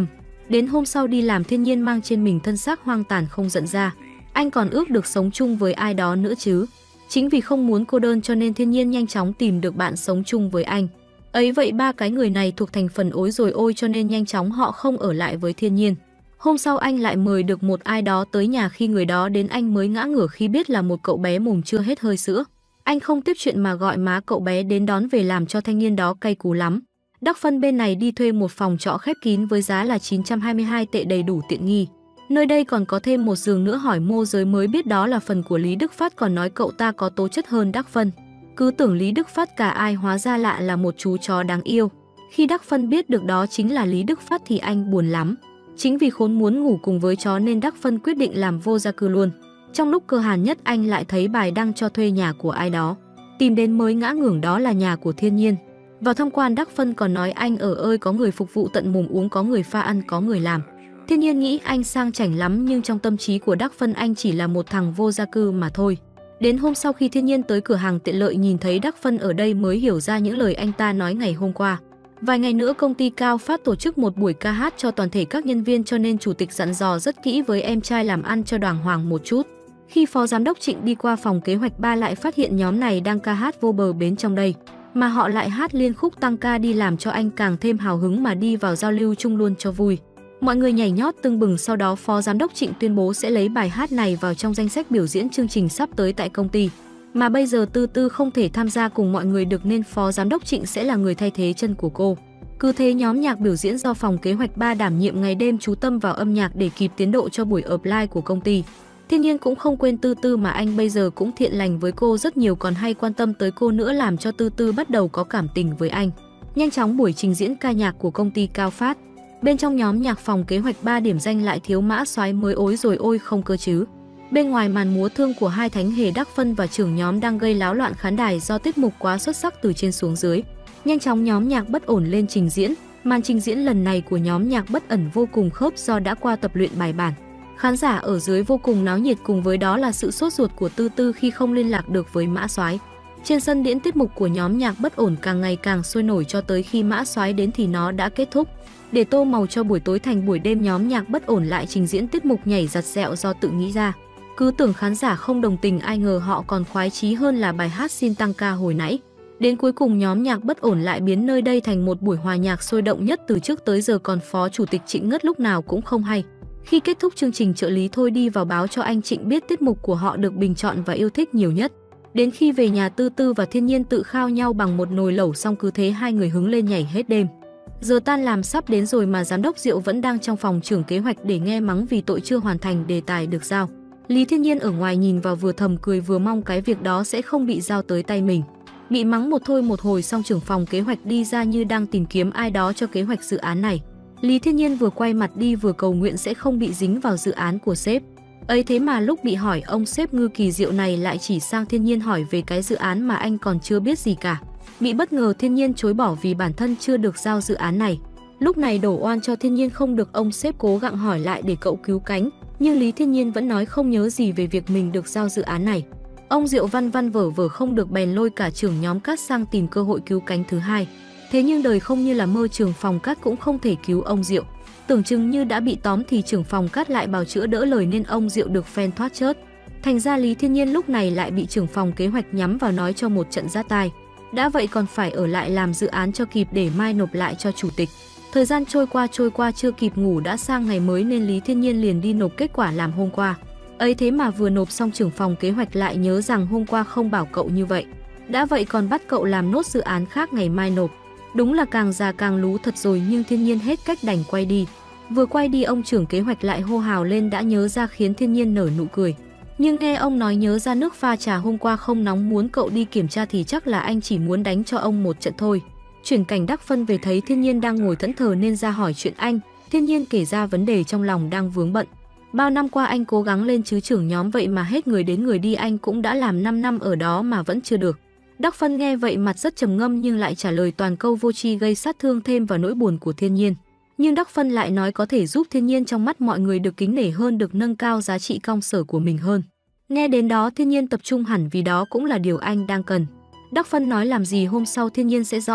Đến hôm sau đi làm, Thiên Nhiên mang trên mình thân xác hoang tàn không nhận ra. Anh còn ước được sống chung với ai đó nữa chứ. Chính vì không muốn cô đơn cho nên Thiên Nhiên nhanh chóng tìm được bạn sống chung với anh. Ấy vậy ba cái người này thuộc thành phần ối rồi ôi cho nên nhanh chóng họ không ở lại với Thiên Nhiên. Hôm sau anh lại mời được một ai đó tới nhà, khi người đó đến anh mới ngã ngửa khi biết là một cậu bé mồm chưa hết hơi sữa. Anh không tiếp chuyện mà gọi má cậu bé đến đón về làm cho thanh niên đó cay cú lắm. Đắc Phân bên này đi thuê một phòng trọ khép kín với giá là 922 tệ đầy đủ tiện nghi. Nơi đây còn có thêm một giường nữa, hỏi môi giới mới biết đó là phần của Lý Đức Phát, còn nói cậu ta có tố chất hơn Đắc Phân. Cứ tưởng Lý Đức Phát cả ai, hóa ra lạ là một chú chó đáng yêu. Khi Đắc Phân biết được đó chính là Lý Đức Phát thì anh buồn lắm. Chính vì khốn muốn ngủ cùng với chó nên Đắc Phân quyết định làm vô gia cư luôn. Trong lúc cơ hàn nhất anh lại thấy bài đăng cho thuê nhà của ai đó. Tìm đến mới ngã ngưỡng, đó là nhà của Thiên Nhiên. Vào tham quan, Đắc Phân còn nói anh ở ơi có người phục vụ tận mồm uống, có người pha ăn, có người làm. Thiên Nhiên nghĩ anh sang chảnh lắm nhưng trong tâm trí của Đắc Phân anh chỉ là một thằng vô gia cư mà thôi. Đến hôm sau khi Thiên Nhiên tới cửa hàng tiện lợi nhìn thấy Đắc Phân ở đây mới hiểu ra những lời anh ta nói ngày hôm qua. Vài ngày nữa công ty Cao Phát tổ chức một buổi ca hát cho toàn thể các nhân viên cho nên chủ tịch dặn dò rất kỹ với em trai làm ăn cho đàng hoàng một chút. Khi phó giám đốc Trịnh đi qua phòng kế hoạch 3 lại phát hiện nhóm này đang ca hát vô bờ bến trong đây. Mà họ lại hát liên khúc tăng ca đi làm cho anh càng thêm hào hứng mà đi vào giao lưu chung luôn cho vui. Mọi người nhảy nhót tưng bừng, sau đó phó giám đốc Trịnh tuyên bố sẽ lấy bài hát này vào trong danh sách biểu diễn chương trình sắp tới tại công ty. Mà bây giờ Tư Tư không thể tham gia cùng mọi người được nên phó giám đốc Trịnh sẽ là người thay thế chân của cô. Cứ thế nhóm nhạc biểu diễn do phòng kế hoạch 3 đảm nhiệm ngày đêm chú tâm vào âm nhạc để kịp tiến độ cho buổi offline của công ty. Thiên Nhiên cũng không quên Tư Tư mà anh bây giờ cũng thiện lành với cô rất nhiều, còn hay quan tâm tới cô nữa, làm cho Tư Tư bắt đầu có cảm tình với anh. Nhanh chóng buổi trình diễn ca nhạc của công ty Cao Phát. Bên trong nhóm nhạc phòng kế hoạch 3 điểm danh lại thiếu Mã Soái mới ối rồi ôi không cơ chứ. Bên ngoài màn múa thương của hai thánh hề Đắc Phân và trưởng nhóm đang gây láo loạn khán đài do tiết mục quá xuất sắc từ trên xuống dưới. Nhanh chóng nhóm nhạc bất ổn lên trình diễn. Màn trình diễn lần này của nhóm nhạc bất ẩn vô cùng khớp do đã qua tập luyện bài bản. Khán giả ở dưới vô cùng náo nhiệt, cùng với đó là sự sốt ruột của Tư Tư khi không liên lạc được với Mã Soái. Trên sân diễn tiết mục của nhóm nhạc bất ổn càng ngày càng sôi nổi cho tới khi Mã Soái đến thì nó đã kết thúc. Để tô màu cho buổi tối thành buổi đêm, nhóm nhạc bất ổn lại trình diễn tiết mục nhảy giặt dẹo do tự nghĩ ra. Cứ tưởng khán giả không đồng tình, ai ngờ họ còn khoái chí hơn là bài hát xin tăng ca hồi nãy. Đến cuối cùng nhóm nhạc bất ổn lại biến nơi đây thành một buổi hòa nhạc sôi động nhất từ trước tới giờ, còn phó chủ tịch Trịnh ngất lúc nào cũng không hay. Khi kết thúc chương trình, trợ lý Thôi đi vào báo cho anh Trịnh biết tiết mục của họ được bình chọn và yêu thích nhiều nhất. Đến khi về nhà, Tư Tư và Thiên Nhiên tự khao nhau bằng một nồi lẩu, xong cứ thế hai người hứng lên nhảy hết đêm. Giờ tan làm sắp đến rồi mà giám đốc Diệu vẫn đang trong phòng trưởng kế hoạch để nghe mắng vì tội chưa hoàn thành đề tài được giao. Lý Thiên Nhiên ở ngoài nhìn vào vừa thầm cười vừa mong cái việc đó sẽ không bị giao tới tay mình. Bị mắng một thôi một hồi xong, trưởng phòng kế hoạch đi ra như đang tìm kiếm ai đó cho kế hoạch dự án này. Lý Thiên Nhiên vừa quay mặt đi vừa cầu nguyện sẽ không bị dính vào dự án của sếp. Ấy thế mà lúc bị hỏi, ông sếp ngư kỳ diệu này lại chỉ sang Thiên Nhiên hỏi về cái dự án mà anh còn chưa biết gì cả. Bị bất ngờ, Thiên Nhiên chối bỏ vì bản thân chưa được giao dự án này. Lúc này đổ oan cho Thiên Nhiên không được ông sếp cố gắng hỏi lại để cậu cứu cánh, nhưng Lý Thiên Nhiên vẫn nói không nhớ gì về việc mình được giao dự án này. Ông Diệu văn văn vở vở không được bèn lôi cả trưởng nhóm Cát sang tìm cơ hội cứu cánh thứ hai. Thế nhưng đời không như là mơ, trưởng phòng Cát cũng không thể cứu ông Diệu. Tưởng chừng như đã bị tóm thì trưởng phòng Cát lại bào chữa đỡ lời nên ông Diệu được phen thoát chết. Thành ra Lý Thiên Nhiên lúc này lại bị trưởng phòng kế hoạch nhắm vào nói cho một trận rát tai. Đã vậy còn phải ở lại làm dự án cho kịp để mai nộp lại cho chủ tịch. Thời gian trôi qua chưa kịp ngủ đã sang ngày mới nên Lý Thiên Nhiên liền đi nộp kết quả làm hôm qua. Ấy thế mà vừa nộp xong, trưởng phòng kế hoạch lại nhớ rằng hôm qua không bảo cậu như vậy. Đã vậy còn bắt cậu làm nốt dự án khác ngày mai nộp. Đúng là càng già càng lú thật rồi, nhưng Thiên Nhiên hết cách đành quay đi. Vừa quay đi ông trưởng kế hoạch lại hô hào lên đã nhớ ra khiến Thiên Nhiên nở nụ cười. Nhưng nghe ông nói nhớ ra nước pha trà hôm qua không nóng muốn cậu đi kiểm tra thì chắc là anh chỉ muốn đánh cho ông một trận thôi. Chuyển cảnh Đắc Phân về thấy Thiên Nhiên đang ngồi thẫn thờ nên ra hỏi chuyện anh. Thiên Nhiên kể ra vấn đề trong lòng đang vướng bận. Bao năm qua anh cố gắng lên chứ trưởng nhóm vậy mà hết người đến người đi, anh cũng đã làm 5 năm ở đó mà vẫn chưa được. Đắc Phân nghe vậy mặt rất trầm ngâm nhưng lại trả lời toàn câu vô tri gây sát thương thêm vào nỗi buồn của Thiên Nhiên. Nhưng Đắc Phân lại nói có thể giúp Thiên Nhiên trong mắt mọi người được kính nể hơn, được nâng cao giá trị công sở của mình hơn. Nghe đến đó Thiên Nhiên tập trung hẳn vì đó cũng là điều anh đang cần. Đắc Phân nói làm gì hôm sau Thiên Nhiên sẽ rõ.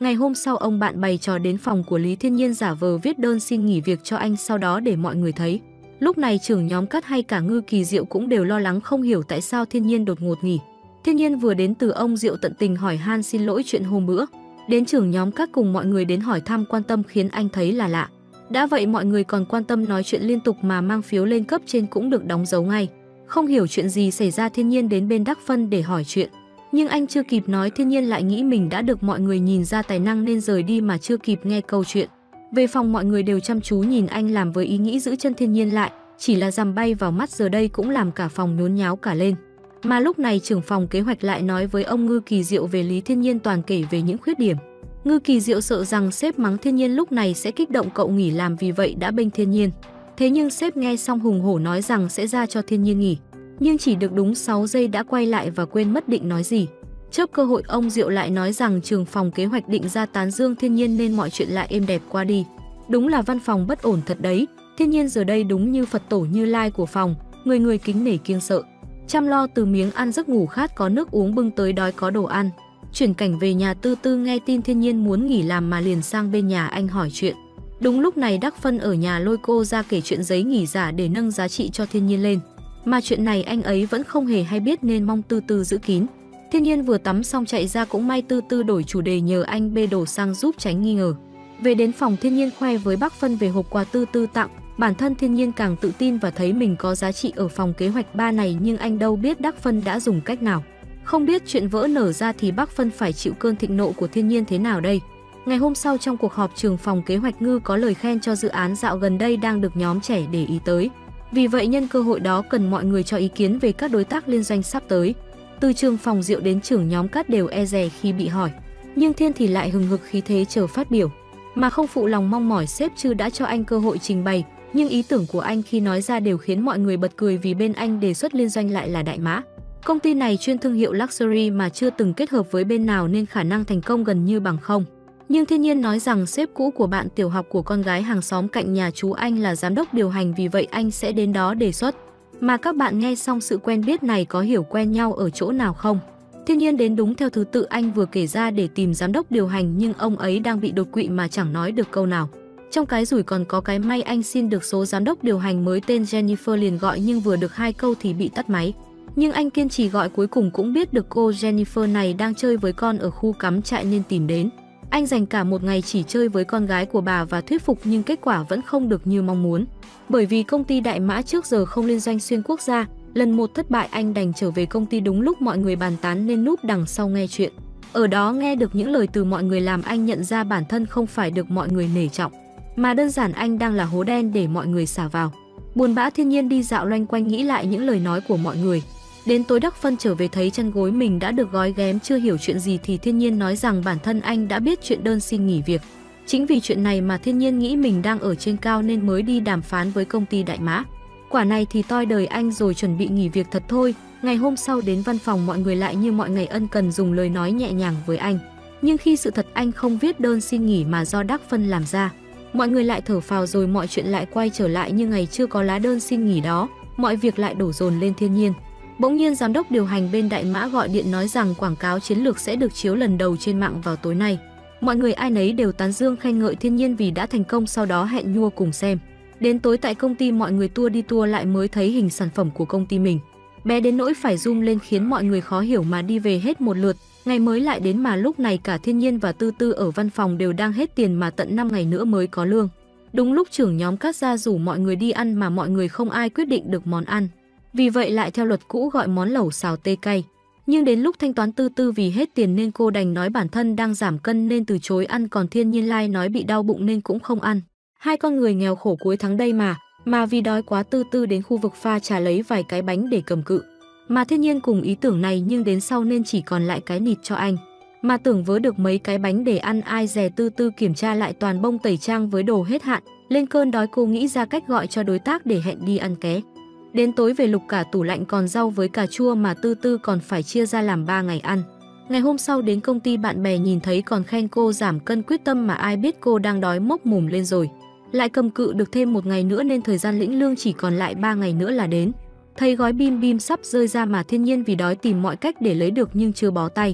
Ngày hôm sau ông bạn bày trò đến phòng của Lý Thiên Nhiên giả vờ viết đơn xin nghỉ việc cho anh sau đó để mọi người thấy. Lúc này trưởng nhóm Cát hay cả Ngư Kỳ Diệu cũng đều lo lắng không hiểu tại sao Thiên Nhiên đột ngột nghỉ. Thiên Nhiên vừa đến từ ông Diệu tận tình hỏi han xin lỗi chuyện hôm bữa. Đến trưởng nhóm Cát cùng mọi người đến hỏi thăm quan tâm khiến anh thấy là lạ. Đã vậy mọi người còn quan tâm nói chuyện liên tục mà mang phiếu lên cấp trên cũng được đóng dấu ngay. Không hiểu chuyện gì xảy ra Thiên Nhiên đến bên Đắc Phân để hỏi chuyện. Nhưng anh chưa kịp nói Thiên Nhiên lại nghĩ mình đã được mọi người nhìn ra tài năng nên rời đi mà chưa kịp nghe câu chuyện. Về phòng mọi người đều chăm chú nhìn anh làm với ý nghĩ giữ chân Thiên Nhiên lại, chỉ là dằm bay vào mắt giờ đây cũng làm cả phòng nhốn nháo cả lên. Mà lúc này trưởng phòng kế hoạch lại nói với ông Ngư Kỳ Diệu về Lý Thiên Nhiên toàn kể về những khuyết điểm. Ngư Kỳ Diệu sợ rằng sếp mắng Thiên Nhiên lúc này sẽ kích động cậu nghỉ làm vì vậy đã bênh Thiên Nhiên. Thế nhưng sếp nghe xong hùng hổ nói rằng sẽ ra cho Thiên Nhiên nghỉ. Nhưng chỉ được đúng 6 giây đã quay lại và quên mất định nói gì. Chớp cơ hội ông Diệu lại nói rằng trưởng phòng kế hoạch định ra tán dương Thiên Nhiên nên mọi chuyện lại êm đẹp qua đi. Đúng là văn phòng bất ổn thật đấy. Thiên Nhiên giờ đây đúng như Phật tổ Như Lai của phòng, người người kính nể kiêng sợ. Chăm lo từ miếng ăn giấc ngủ khát có nước uống bưng tới đói có đồ ăn. Chuyển cảnh về nhà Tư Tư nghe tin Thiên Nhiên muốn nghỉ làm mà liền sang bên nhà anh hỏi chuyện. Đúng lúc này Đắc Phân ở nhà lôi cô ra kể chuyện giấy nghỉ giả để nâng giá trị cho Thiên Nhiên lên. Mà chuyện này anh ấy vẫn không hề hay biết nên mong Tư Tư giữ kín. Thiên Nhiên vừa tắm xong chạy ra cũng may Tư Tư đổi chủ đề nhờ anh bê đồ sang giúp tránh nghi ngờ. Về đến phòng Thiên Nhiên khoe với Bác Phân về hộp quà Tư Tư tặng. Bản thân Thiên Nhiên càng tự tin và thấy mình có giá trị ở phòng kế hoạch 3 này nhưng anh đâu biết Đắc Phân đã dùng cách nào. Không biết chuyện vỡ nở ra thì Bác Phân phải chịu cơn thịnh nộ của Thiên Nhiên thế nào đây. Ngày hôm sau trong cuộc họp trường phòng kế hoạch Ngư có lời khen cho dự án dạo gần đây đang được nhóm trẻ để ý tới. Vì vậy nhân cơ hội đó cần mọi người cho ý kiến về các đối tác liên doanh sắp tới. Từ trường phòng Diệu đến trưởng nhóm Cát đều e dè khi bị hỏi. Nhưng Thiên thì lại hừng hực khí thế chờ phát biểu. Mà không phụ lòng mong mỏi sếp chứ đã cho anh cơ hội trình bày. Nhưng ý tưởng của anh khi nói ra đều khiến mọi người bật cười vì bên anh đề xuất liên doanh lại là Đại Mã. Công ty này chuyên thương hiệu luxury mà chưa từng kết hợp với bên nào nên khả năng thành công gần như bằng không. Nhưng Thiên Nhiên nói rằng sếp cũ của bạn tiểu học của con gái hàng xóm cạnh nhà chú anh là giám đốc điều hành vì vậy anh sẽ đến đó đề xuất. Mà các bạn nghe xong sự quen biết này có hiểu quen nhau ở chỗ nào không? Thiên Nhiên đến đúng theo thứ tự anh vừa kể ra để tìm giám đốc điều hành nhưng ông ấy đang bị đột quỵ mà chẳng nói được câu nào. Trong cái rủi còn có cái may anh xin được số giám đốc điều hành mới tên Jennifer liền gọi nhưng vừa được 2 câu thì bị tắt máy. Nhưng anh kiên trì gọi cuối cùng cũng biết được cô Jennifer này đang chơi với con ở khu cắm trại nên tìm đến. Anh dành cả một ngày chỉ chơi với con gái của bà và thuyết phục nhưng kết quả vẫn không được như mong muốn. Bởi vì công ty Đại Mã trước giờ không liên doanh xuyên quốc gia, lần một thất bại anh đành trở về công ty đúng lúc mọi người bàn tán nên núp đằng sau nghe chuyện. Ở đó nghe được những lời từ mọi người làm anh nhận ra bản thân không phải được mọi người nể trọng, mà đơn giản anh đang là hố đen để mọi người xả vào. Buồn bã Thiên Nhiên đi dạo loanh quanh nghĩ lại những lời nói của mọi người. Đến tối Đắc Phân trở về thấy chân gối mình đã được gói ghém chưa hiểu chuyện gì thì Thiên Nhiên nói rằng bản thân anh đã biết chuyện đơn xin nghỉ việc. Chính vì chuyện này mà Thiên Nhiên nghĩ mình đang ở trên cao nên mới đi đàm phán với công ty Đại Mã. Quả này thì toi đời anh rồi chuẩn bị nghỉ việc thật thôi. Ngày hôm sau đến văn phòng mọi người lại như mọi ngày ân cần dùng lời nói nhẹ nhàng với anh. Nhưng khi sự thật anh không viết đơn xin nghỉ mà do Đắc Phân làm ra. Mọi người lại thở phào rồi mọi chuyện lại quay trở lại như ngày chưa có lá đơn xin nghỉ đó. Mọi việc lại đổ dồn lên Thiên Nhiên. Bỗng nhiên giám đốc điều hành bên Đại Mã gọi điện nói rằng quảng cáo chiến lược sẽ được chiếu lần đầu trên mạng vào tối nay. Mọi người ai nấy đều tán dương khen ngợi Thiên Nhiên vì đã thành công sau đó hẹn nhua cùng xem. Đến tối tại công ty mọi người tua đi tua lại mới thấy hình sản phẩm của công ty mình. Bé đến nỗi phải zoom lên khiến mọi người khó hiểu mà đi về hết một lượt. Ngày mới lại đến mà lúc này cả Thiên Nhiên và Tư Tư ở văn phòng đều đang hết tiền mà tận 5 ngày nữa mới có lương. Đúng lúc trưởng nhóm Cát ra rủ mọi người đi ăn mà mọi người không ai quyết định được món ăn. Vì vậy lại theo luật cũ gọi món lẩu xào tê cay. Nhưng đến lúc thanh toán Tư Tư vì hết tiền nên cô đành nói bản thân đang giảm cân nên từ chối ăn còn Thiên Nhiên lai nói bị đau bụng nên cũng không ăn. Hai con người nghèo khổ cuối tháng đây mà vì đói quá Tư Tư đến khu vực pha trà lấy vài cái bánh để cầm cự. Mà Thiên Nhiên cùng ý tưởng này nhưng đến sau nên chỉ còn lại cái nịt cho anh. Mà tưởng vớ được mấy cái bánh để ăn ai dè Tư Tư kiểm tra lại toàn bông tẩy trang với đồ hết hạn. Lên cơn đói cô nghĩ ra cách gọi cho đối tác để hẹn đi ăn ké. Đến tối về lục cả tủ lạnh còn rau với cà chua mà Tư Tư còn phải chia ra làm 3 ngày ăn. Ngày hôm sau đến công ty bạn bè nhìn thấy còn khen cô giảm cân quyết tâm mà ai biết cô đang đói mốc mồm lên rồi. Lại cầm cự được thêm một ngày nữa nên thời gian lĩnh lương chỉ còn lại 3 ngày nữa là đến. Thấy gói bim bim sắp rơi ra mà Thiên Nhiên vì đói tìm mọi cách để lấy được nhưng chưa bó tay.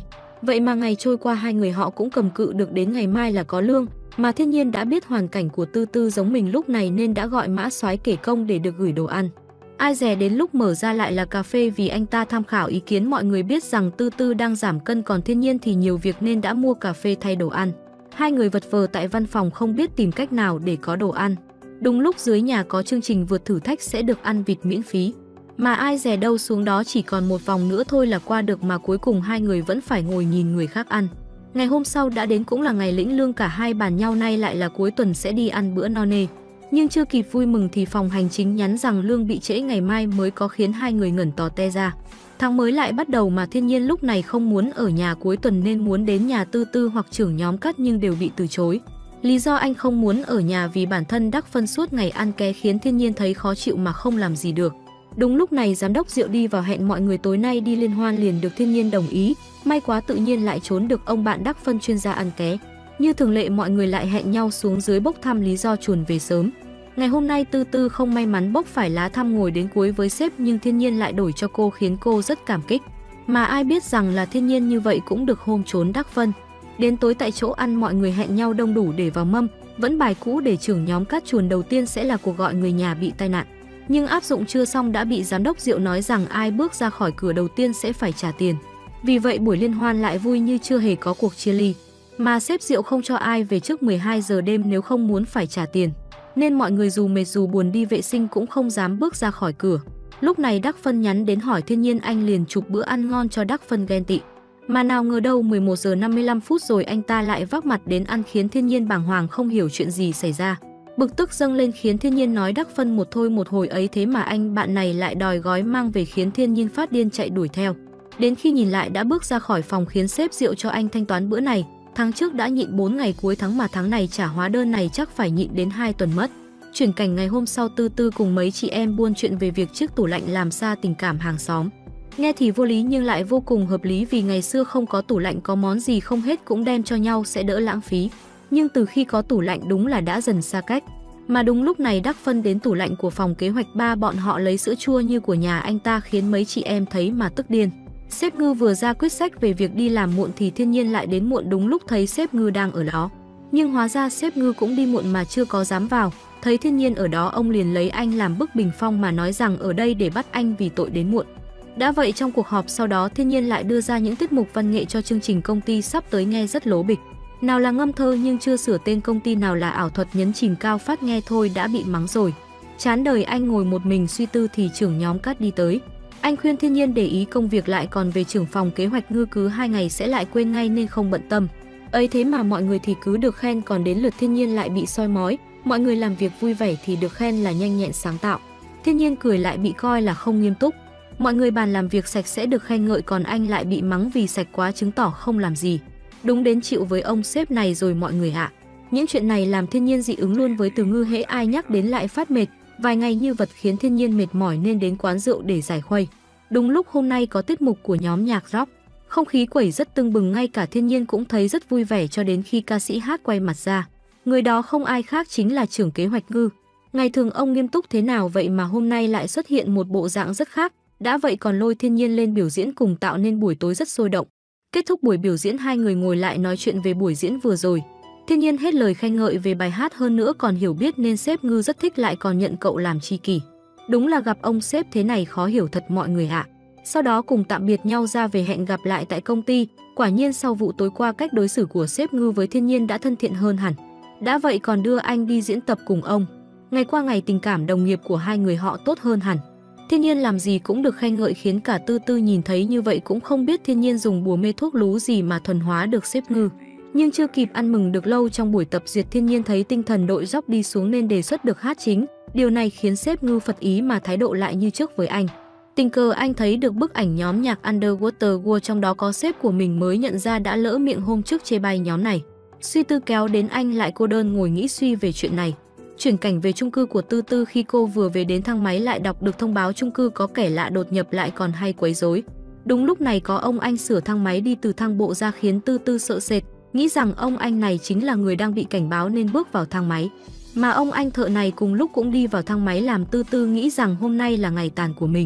Vậy mà ngày trôi qua hai người họ cũng cầm cự được đến ngày mai là có lương, mà Thiên Nhiên đã biết hoàn cảnh của Tư Tư giống mình lúc này nên đã gọi Mã Soái kể công để được gửi đồ ăn. Ai dè đến lúc mở ra lại là cà phê vì anh ta tham khảo ý kiến mọi người biết rằng Tư Tư đang giảm cân còn Thiên Nhiên thì nhiều việc nên đã mua cà phê thay đồ ăn. Hai người vật vờ tại văn phòng không biết tìm cách nào để có đồ ăn. Đúng lúc dưới nhà có chương trình vượt thử thách sẽ được ăn vịt miễn phí. Mà ai dè đâu xuống đó chỉ còn một vòng nữa thôi là qua được mà cuối cùng hai người vẫn phải ngồi nhìn người khác ăn. Ngày hôm sau đã đến cũng là ngày lĩnh lương cả hai bàn nhau nay lại là cuối tuần sẽ đi ăn bữa no nê. Nhưng chưa kịp vui mừng thì phòng hành chính nhắn rằng lương bị trễ ngày mai mới có khiến hai người ngẩn tò te ra. Tháng mới lại bắt đầu mà Thiên Nhiên lúc này không muốn ở nhà cuối tuần nên muốn đến nhà Tư Tư hoặc trưởng nhóm Cắt nhưng đều bị từ chối. Lý do anh không muốn ở nhà vì bản thân Đắc Phân suốt ngày ăn ké khiến Thiên Nhiên thấy khó chịu mà không làm gì được. Đúng lúc này giám đốc Diệu đi vào hẹn mọi người tối nay đi liên hoan liền được Thiên Nhiên đồng ý. May quá tự nhiên lại trốn được ông bạn Đắc Phân chuyên gia ăn ké. Như thường lệ mọi người lại hẹn nhau xuống dưới bốc thăm lý do chuồn về sớm. Ngày hôm nay Tư Tư không may mắn bốc phải lá thăm ngồi đến cuối với sếp nhưng Thiên Nhiên lại đổi cho cô khiến cô rất cảm kích. Mà ai biết rằng là Thiên Nhiên như vậy cũng được hôm trốn Đắc Phân. Đến tối tại chỗ ăn mọi người hẹn nhau đông đủ để vào mâm, vẫn bài cũ để trưởng nhóm Cát chuồn đầu tiên sẽ là cuộc gọi người nhà bị tai nạn. Nhưng áp dụng chưa xong đã bị giám đốc Diệu nói rằng ai bước ra khỏi cửa đầu tiên sẽ phải trả tiền. Vì vậy buổi liên hoan lại vui như chưa hề có cuộc chia ly. Mà sếp Diệu không cho ai về trước 12 giờ đêm nếu không muốn phải trả tiền. Nên mọi người dù mệt dù buồn đi vệ sinh cũng không dám bước ra khỏi cửa. Lúc này Đắc Phân nhắn đến hỏi Thiên Nhiên anh liền chụp bữa ăn ngon cho Đắc Phân ghen tị. Mà nào ngờ đâu 11 giờ 55 phút rồi anh ta lại vác mặt đến ăn khiến Thiên Nhiên bàng hoàng không hiểu chuyện gì xảy ra. Bực tức dâng lên khiến Thiên Nhiên nói Đắc Phân một thôi một hồi ấy thế mà anh bạn này lại đòi gói mang về khiến Thiên Nhiên phát điên chạy đuổi theo. Đến khi nhìn lại đã bước ra khỏi phòng khiến sếp Diệu cho anh thanh toán bữa này. Tháng trước đã nhịn 4 ngày cuối tháng mà tháng này trả hóa đơn này chắc phải nhịn đến 2 tuần mất. Chuyển cảnh ngày hôm sau Tư Tư cùng mấy chị em buôn chuyện về việc chiếc tủ lạnh làm xa tình cảm hàng xóm. Nghe thì vô lý nhưng lại vô cùng hợp lý vì ngày xưa không có tủ lạnh có món gì không hết cũng đem cho nhau sẽ đỡ lãng phí. Nhưng từ khi có tủ lạnh đúng là đã dần xa cách. Mà đúng lúc này Đắc Phân đến tủ lạnh của phòng kế hoạch 3 bọn họ lấy sữa chua như của nhà anh ta khiến mấy chị em thấy mà tức điên. Sếp Ngư vừa ra quyết sách về việc đi làm muộn thì Thiên Nhiên lại đến muộn đúng lúc thấy sếp Ngư đang ở đó. Nhưng hóa ra sếp Ngư cũng đi muộn mà chưa có dám vào. Thấy Thiên Nhiên ở đó ông liền lấy anh làm bức bình phong mà nói rằng ở đây để bắt anh vì tội đến muộn. Đã vậy trong cuộc họp sau đó Thiên Nhiên lại đưa ra những tiết mục văn nghệ cho chương trình công ty sắp tới nghe rất lố bịch. Nào là ngâm thơ nhưng chưa sửa tên công ty, nào là ảo thuật nhấn chìm cao phát nghe thôi đã bị mắng rồi. Chán đời anh ngồi một mình suy tư thì trưởng nhóm Cát đi tới. Anh khuyên Thiên Nhiên để ý công việc lại còn về trưởng phòng kế hoạch Ngư cứ 2 ngày sẽ lại quên ngay nên không bận tâm. Ấy thế mà mọi người thì cứ được khen còn đến lượt Thiên Nhiên lại bị soi mói. Mọi người làm việc vui vẻ thì được khen là nhanh nhẹn sáng tạo. Thiên Nhiên cười lại bị coi là không nghiêm túc. Mọi người bàn làm việc sạch sẽ được khen ngợi còn anh lại bị mắng vì sạch quá chứng tỏ không làm gì. Đúng đến chịu với ông sếp này rồi mọi người ạ. Những chuyện này làm Thiên Nhiên dị ứng luôn với từ ngư hễ ai nhắc đến lại phát mệt. Vài ngày như vật khiến Thiên Nhiên mệt mỏi nên đến quán rượu để giải khuây. Đúng lúc hôm nay có tiết mục của nhóm nhạc rock. Không khí quẩy rất tưng bừng ngay cả Thiên Nhiên cũng thấy rất vui vẻ cho đến khi ca sĩ hát quay mặt ra. Người đó không ai khác chính là trưởng kế hoạch Ngư. Ngày thường ông nghiêm túc thế nào vậy mà hôm nay lại xuất hiện một bộ dạng rất khác. Đã vậy còn lôi Thiên Nhiên lên biểu diễn cùng tạo nên buổi tối rất sôi động. Kết thúc buổi biểu diễn hai người ngồi lại nói chuyện về buổi diễn vừa rồi. Thiên Nhiên hết lời khen ngợi về bài hát hơn nữa còn hiểu biết nên sếp Ngư rất thích lại còn nhận cậu làm tri kỷ. Đúng là gặp ông sếp thế này khó hiểu thật mọi người ạ. Sau đó cùng tạm biệt nhau ra về hẹn gặp lại tại công ty. Quả nhiên sau vụ tối qua cách đối xử của sếp Ngư với Thiên Nhiên đã thân thiện hơn hẳn. Đã vậy còn đưa anh đi diễn tập cùng ông. Ngày qua ngày tình cảm đồng nghiệp của hai người họ tốt hơn hẳn. Thiên Nhiên làm gì cũng được khen ngợi khiến cả Tư Tư nhìn thấy như vậy cũng không biết Thiên Nhiên dùng bùa mê thuốc lú gì mà thuần hóa được sếp Ngư. Nhưng chưa kịp ăn mừng được lâu trong buổi tập duyệt Thiên Nhiên thấy tinh thần đội rock đi xuống nên đề xuất được hát chính. Điều này khiến sếp Ngư phật ý mà thái độ lại như trước với anh. Tình cờ anh thấy được bức ảnh nhóm nhạc Underwater World trong đó có sếp của mình mới nhận ra đã lỡ miệng hôm trước chê bai nhóm này. Suy tư kéo đến anh lại cô đơn ngồi nghĩ suy về chuyện này. Chuyển cảnh về chung cư của Tư Tư khi cô vừa về đến thang máy lại đọc được thông báo chung cư có kẻ lạ đột nhập lại còn hay quấy rối. Đúng lúc này có ông anh sửa thang máy đi từ thang bộ ra khiến Tư Tư sợ sệt, nghĩ rằng ông anh này chính là người đang bị cảnh báo nên bước vào thang máy. Mà ông anh thợ này cùng lúc cũng đi vào thang máy làm Tư Tư nghĩ rằng hôm nay là ngày tàn của mình.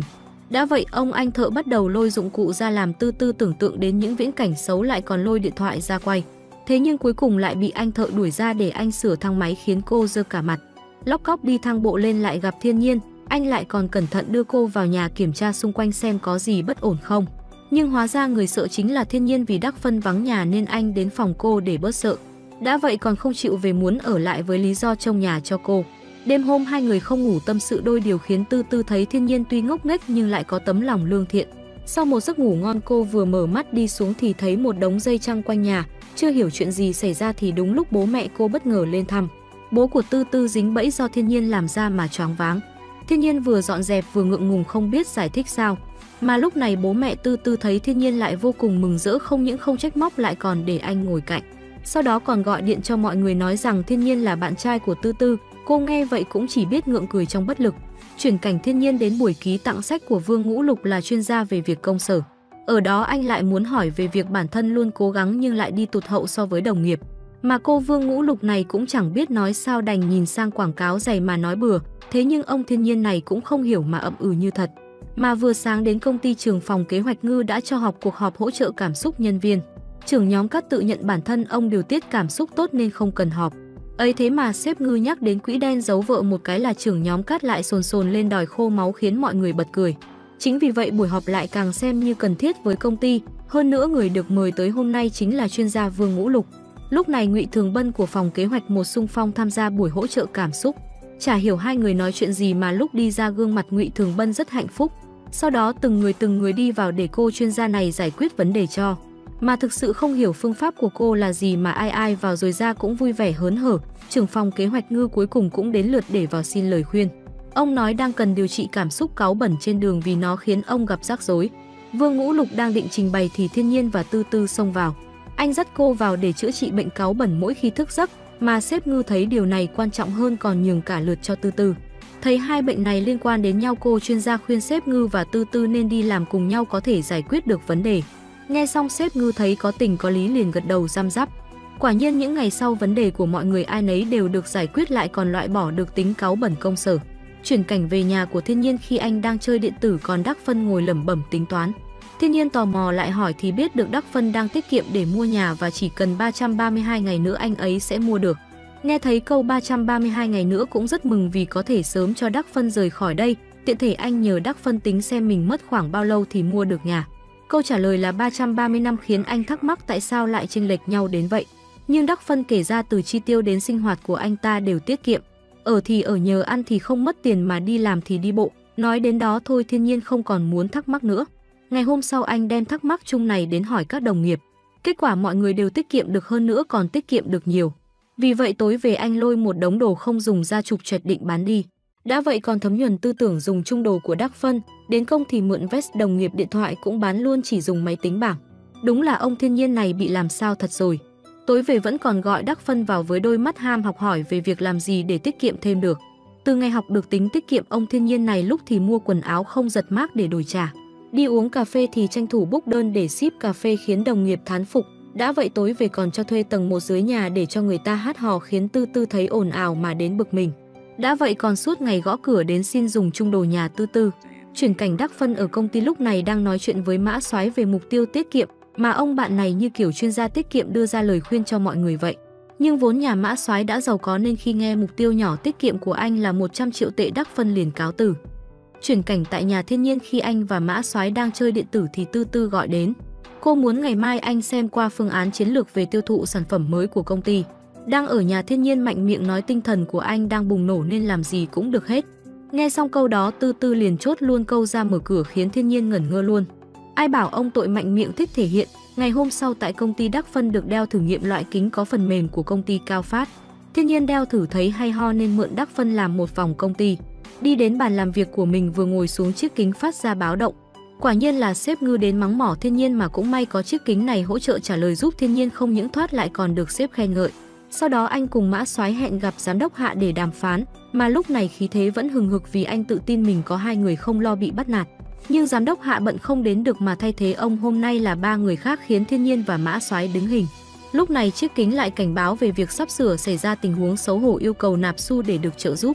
Đã vậy ông anh thợ bắt đầu lôi dụng cụ ra làm Tư Tư tưởng tượng đến những viễn cảnh xấu lại còn lôi điện thoại ra quay. Thế nhưng cuối cùng lại bị anh thợ đuổi ra để anh sửa thang máy khiến cô giơ cả mặt. Lóc cóc đi thang bộ lên lại gặp Thiên Nhiên, anh lại còn cẩn thận đưa cô vào nhà kiểm tra xung quanh xem có gì bất ổn không. Nhưng hóa ra người sợ chính là Thiên Nhiên vì Đắc Phân vắng nhà nên anh đến phòng cô để bớt sợ. Đã vậy còn không chịu về muốn ở lại với lý do trông nhà cho cô. Đêm hôm hai người không ngủ tâm sự đôi điều khiến Tư Tư thấy Thiên Nhiên tuy ngốc nghếch nhưng lại có tấm lòng lương thiện. Sau một giấc ngủ ngon cô vừa mở mắt đi xuống thì thấy một đống dây trăng quanh nhà, chưa hiểu chuyện gì xảy ra thì đúng lúc bố mẹ cô bất ngờ lên thăm. Bố của Tư Tư dính bẫy do Thiên Nhiên làm ra mà choáng váng. Thiên Nhiên vừa dọn dẹp vừa ngượng ngùng không biết giải thích sao. Mà lúc này bố mẹ Tư Tư thấy Thiên Nhiên lại vô cùng mừng rỡ, không những không trách móc lại còn để anh ngồi cạnh. Sau đó còn gọi điện cho mọi người nói rằng Thiên Nhiên là bạn trai của Tư Tư. Cô nghe vậy cũng chỉ biết ngượng cười trong bất lực. Chuyển cảnh Thiên Nhiên đến buổi ký tặng sách của Vương Ngũ Lục là chuyên gia về việc công sở. Ở đó anh lại muốn hỏi về việc bản thân luôn cố gắng nhưng lại đi tụt hậu so với đồng nghiệp. Mà cô Vương Ngũ Lục này cũng chẳng biết nói sao đành nhìn sang quảng cáo giày mà nói bừa. Thế nhưng ông Thiên Nhiên này cũng không hiểu mà ậm ừ như thật. Mà vừa sáng đến công ty trưởng phòng kế hoạch Ngư đã cho họp cuộc họp hỗ trợ cảm xúc nhân viên. Trưởng nhóm Cát tự nhận bản thân ông điều tiết cảm xúc tốt nên không cần họp. Ấy thế mà sếp Ngư nhắc đến quỹ đen giấu vợ một cái là trưởng nhóm Cát lại sồn sồn lên đòi khô máu khiến mọi người bật cười. Chính vì vậy buổi họp lại càng xem như cần thiết với công ty. Hơn nữa người được mời tới hôm nay chính là chuyên gia Vương Ngũ Lục. Lúc này Ngụy Thường Bân của phòng kế hoạch một xung phong tham gia buổi hỗ trợ cảm xúc. Chả hiểu hai người nói chuyện gì mà lúc đi ra gương mặt Ngụy Thường Bân rất hạnh phúc. Sau đó từng người đi vào để cô chuyên gia này giải quyết vấn đề cho. Mà thực sự không hiểu phương pháp của cô là gì mà ai vào rồi ra cũng vui vẻ hớn hở. Trưởng phòng kế hoạch Ngư cuối cùng cũng đến lượt để vào xin lời khuyên. Ông nói đang cần điều trị cảm xúc cáu bẩn trên đường vì nó khiến ông gặp rắc rối. Vương Ngũ Lục đang định trình bày thì Thiên Nhiên và Tư Tư xông vào. Anh dắt cô vào để chữa trị bệnh cáu bẩn mỗi khi thức giấc, mà sếp Ngư thấy điều này quan trọng hơn còn nhường cả lượt cho Tư Tư. Thấy hai bệnh này liên quan đến nhau, cô chuyên gia khuyên sếp Ngư và Tư Tư nên đi làm cùng nhau có thể giải quyết được vấn đề. Nghe xong sếp Ngư thấy có tình có lý liền gật đầu răm rắp. Quả nhiên những ngày sau vấn đề của mọi người ai nấy đều được giải quyết, lại còn loại bỏ được tính cáu bẩn công sở. Chuyển cảnh về nhà của Thiên Nhiên khi anh đang chơi điện tử còn Đắc Phân ngồi lẩm bẩm tính toán. Thiên Nhiên tò mò lại hỏi thì biết được Đắc Phân đang tiết kiệm để mua nhà và chỉ cần 332 ngày nữa anh ấy sẽ mua được. Nghe thấy câu 332 ngày nữa cũng rất mừng vì có thể sớm cho Đắc Phân rời khỏi đây. Tiện thể anh nhờ Đắc Phân tính xem mình mất khoảng bao lâu thì mua được nhà. Câu trả lời là 330 năm khiến anh thắc mắc tại sao lại chênh lệch nhau đến vậy. Nhưng Đắc Phân kể ra từ chi tiêu đến sinh hoạt của anh ta đều tiết kiệm. Ở thì ở nhờ, ăn thì không mất tiền, mà đi làm thì đi bộ. Nói đến đó thôi Thiên Nhiên không còn muốn thắc mắc nữa. Ngày hôm sau anh đem thắc mắc chung này đến hỏi các đồng nghiệp. Kết quả mọi người đều tiết kiệm được, hơn nữa còn tiết kiệm được nhiều. Vì vậy tối về anh lôi một đống đồ không dùng ra trục trẹt định bán đi. Đã vậy còn thấm nhuần tư tưởng dùng chung đồ của Đắc Phân. Đến công thì mượn vest đồng nghiệp, điện thoại cũng bán luôn, chỉ dùng máy tính bảng. Đúng là ông Thiên Nhiên này bị làm sao thật rồi. Tối về vẫn còn gọi Đắc Phân vào với đôi mắt ham học hỏi về việc làm gì để tiết kiệm thêm được. Từ ngày học được tính tiết kiệm, ông Thiên Nhiên này lúc thì mua quần áo không giật mác để đổi trả. Đi uống cà phê thì tranh thủ book đơn để ship cà phê khiến đồng nghiệp thán phục. Đã vậy tối về còn cho thuê tầng 1 dưới nhà để cho người ta hát hò khiến Tư Tư thấy ồn ào mà đến bực mình. Đã vậy còn suốt ngày gõ cửa đến xin dùng chung đồ nhà Tư Tư. Chuyển cảnh Đắc Phân ở công ty lúc này đang nói chuyện với Mã Soái về mục tiêu tiết kiệm, mà ông bạn này như kiểu chuyên gia tiết kiệm đưa ra lời khuyên cho mọi người vậy. Nhưng vốn nhà Mã Soái đã giàu có nên khi nghe mục tiêu nhỏ tiết kiệm của anh là 100 triệu tệ, Đắc Phân liền cáo từ. Chuyển cảnh tại nhà Thiên Nhiên khi anh và Mã Soái đang chơi điện tử thì Tư Tư gọi đến. Cô muốn ngày mai anh xem qua phương án chiến lược về tiêu thụ sản phẩm mới của công ty. Đang ở nhà Thiên Nhiên mạnh miệng nói tinh thần của anh đang bùng nổ nên làm gì cũng được hết. Nghe xong câu đó Tư Tư liền chốt luôn câu ra mở cửa khiến Thiên Nhiên ngẩn ngơ luôn. Ai bảo ông tội mạnh miệng thích thể hiện. Ngày hôm sau tại công ty Đắc Phân được đeo thử nghiệm loại kính có phần mềm của công ty Cao Phát. Thiên Nhiên đeo thử thấy hay ho nên mượn Đắc Phân làm một vòng công ty. Đi đến bàn làm việc của mình vừa ngồi xuống chiếc kính phát ra báo động. Quả nhiên là sếp Ngư đến mắng mỏ Thiên Nhiên, mà cũng may có chiếc kính này hỗ trợ trả lời giúp Thiên Nhiên không những thoát lại còn được sếp khen ngợi. Sau đó anh cùng Mã Soái hẹn gặp giám đốc Hạ để đàm phán, mà lúc này khí thế vẫn hừng hực vì anh tự tin mình có 2 người không lo bị bắt nạt. Nhưng giám đốc Hạ bận không đến được mà thay thế ông hôm nay là 3 người khác khiến Thiên Nhiên và Mã Soái đứng hình. Lúc này chiếc kính lại cảnh báo về việc sắp sửa xảy ra tình huống xấu hổ, yêu cầu nạp xu để được trợ giúp.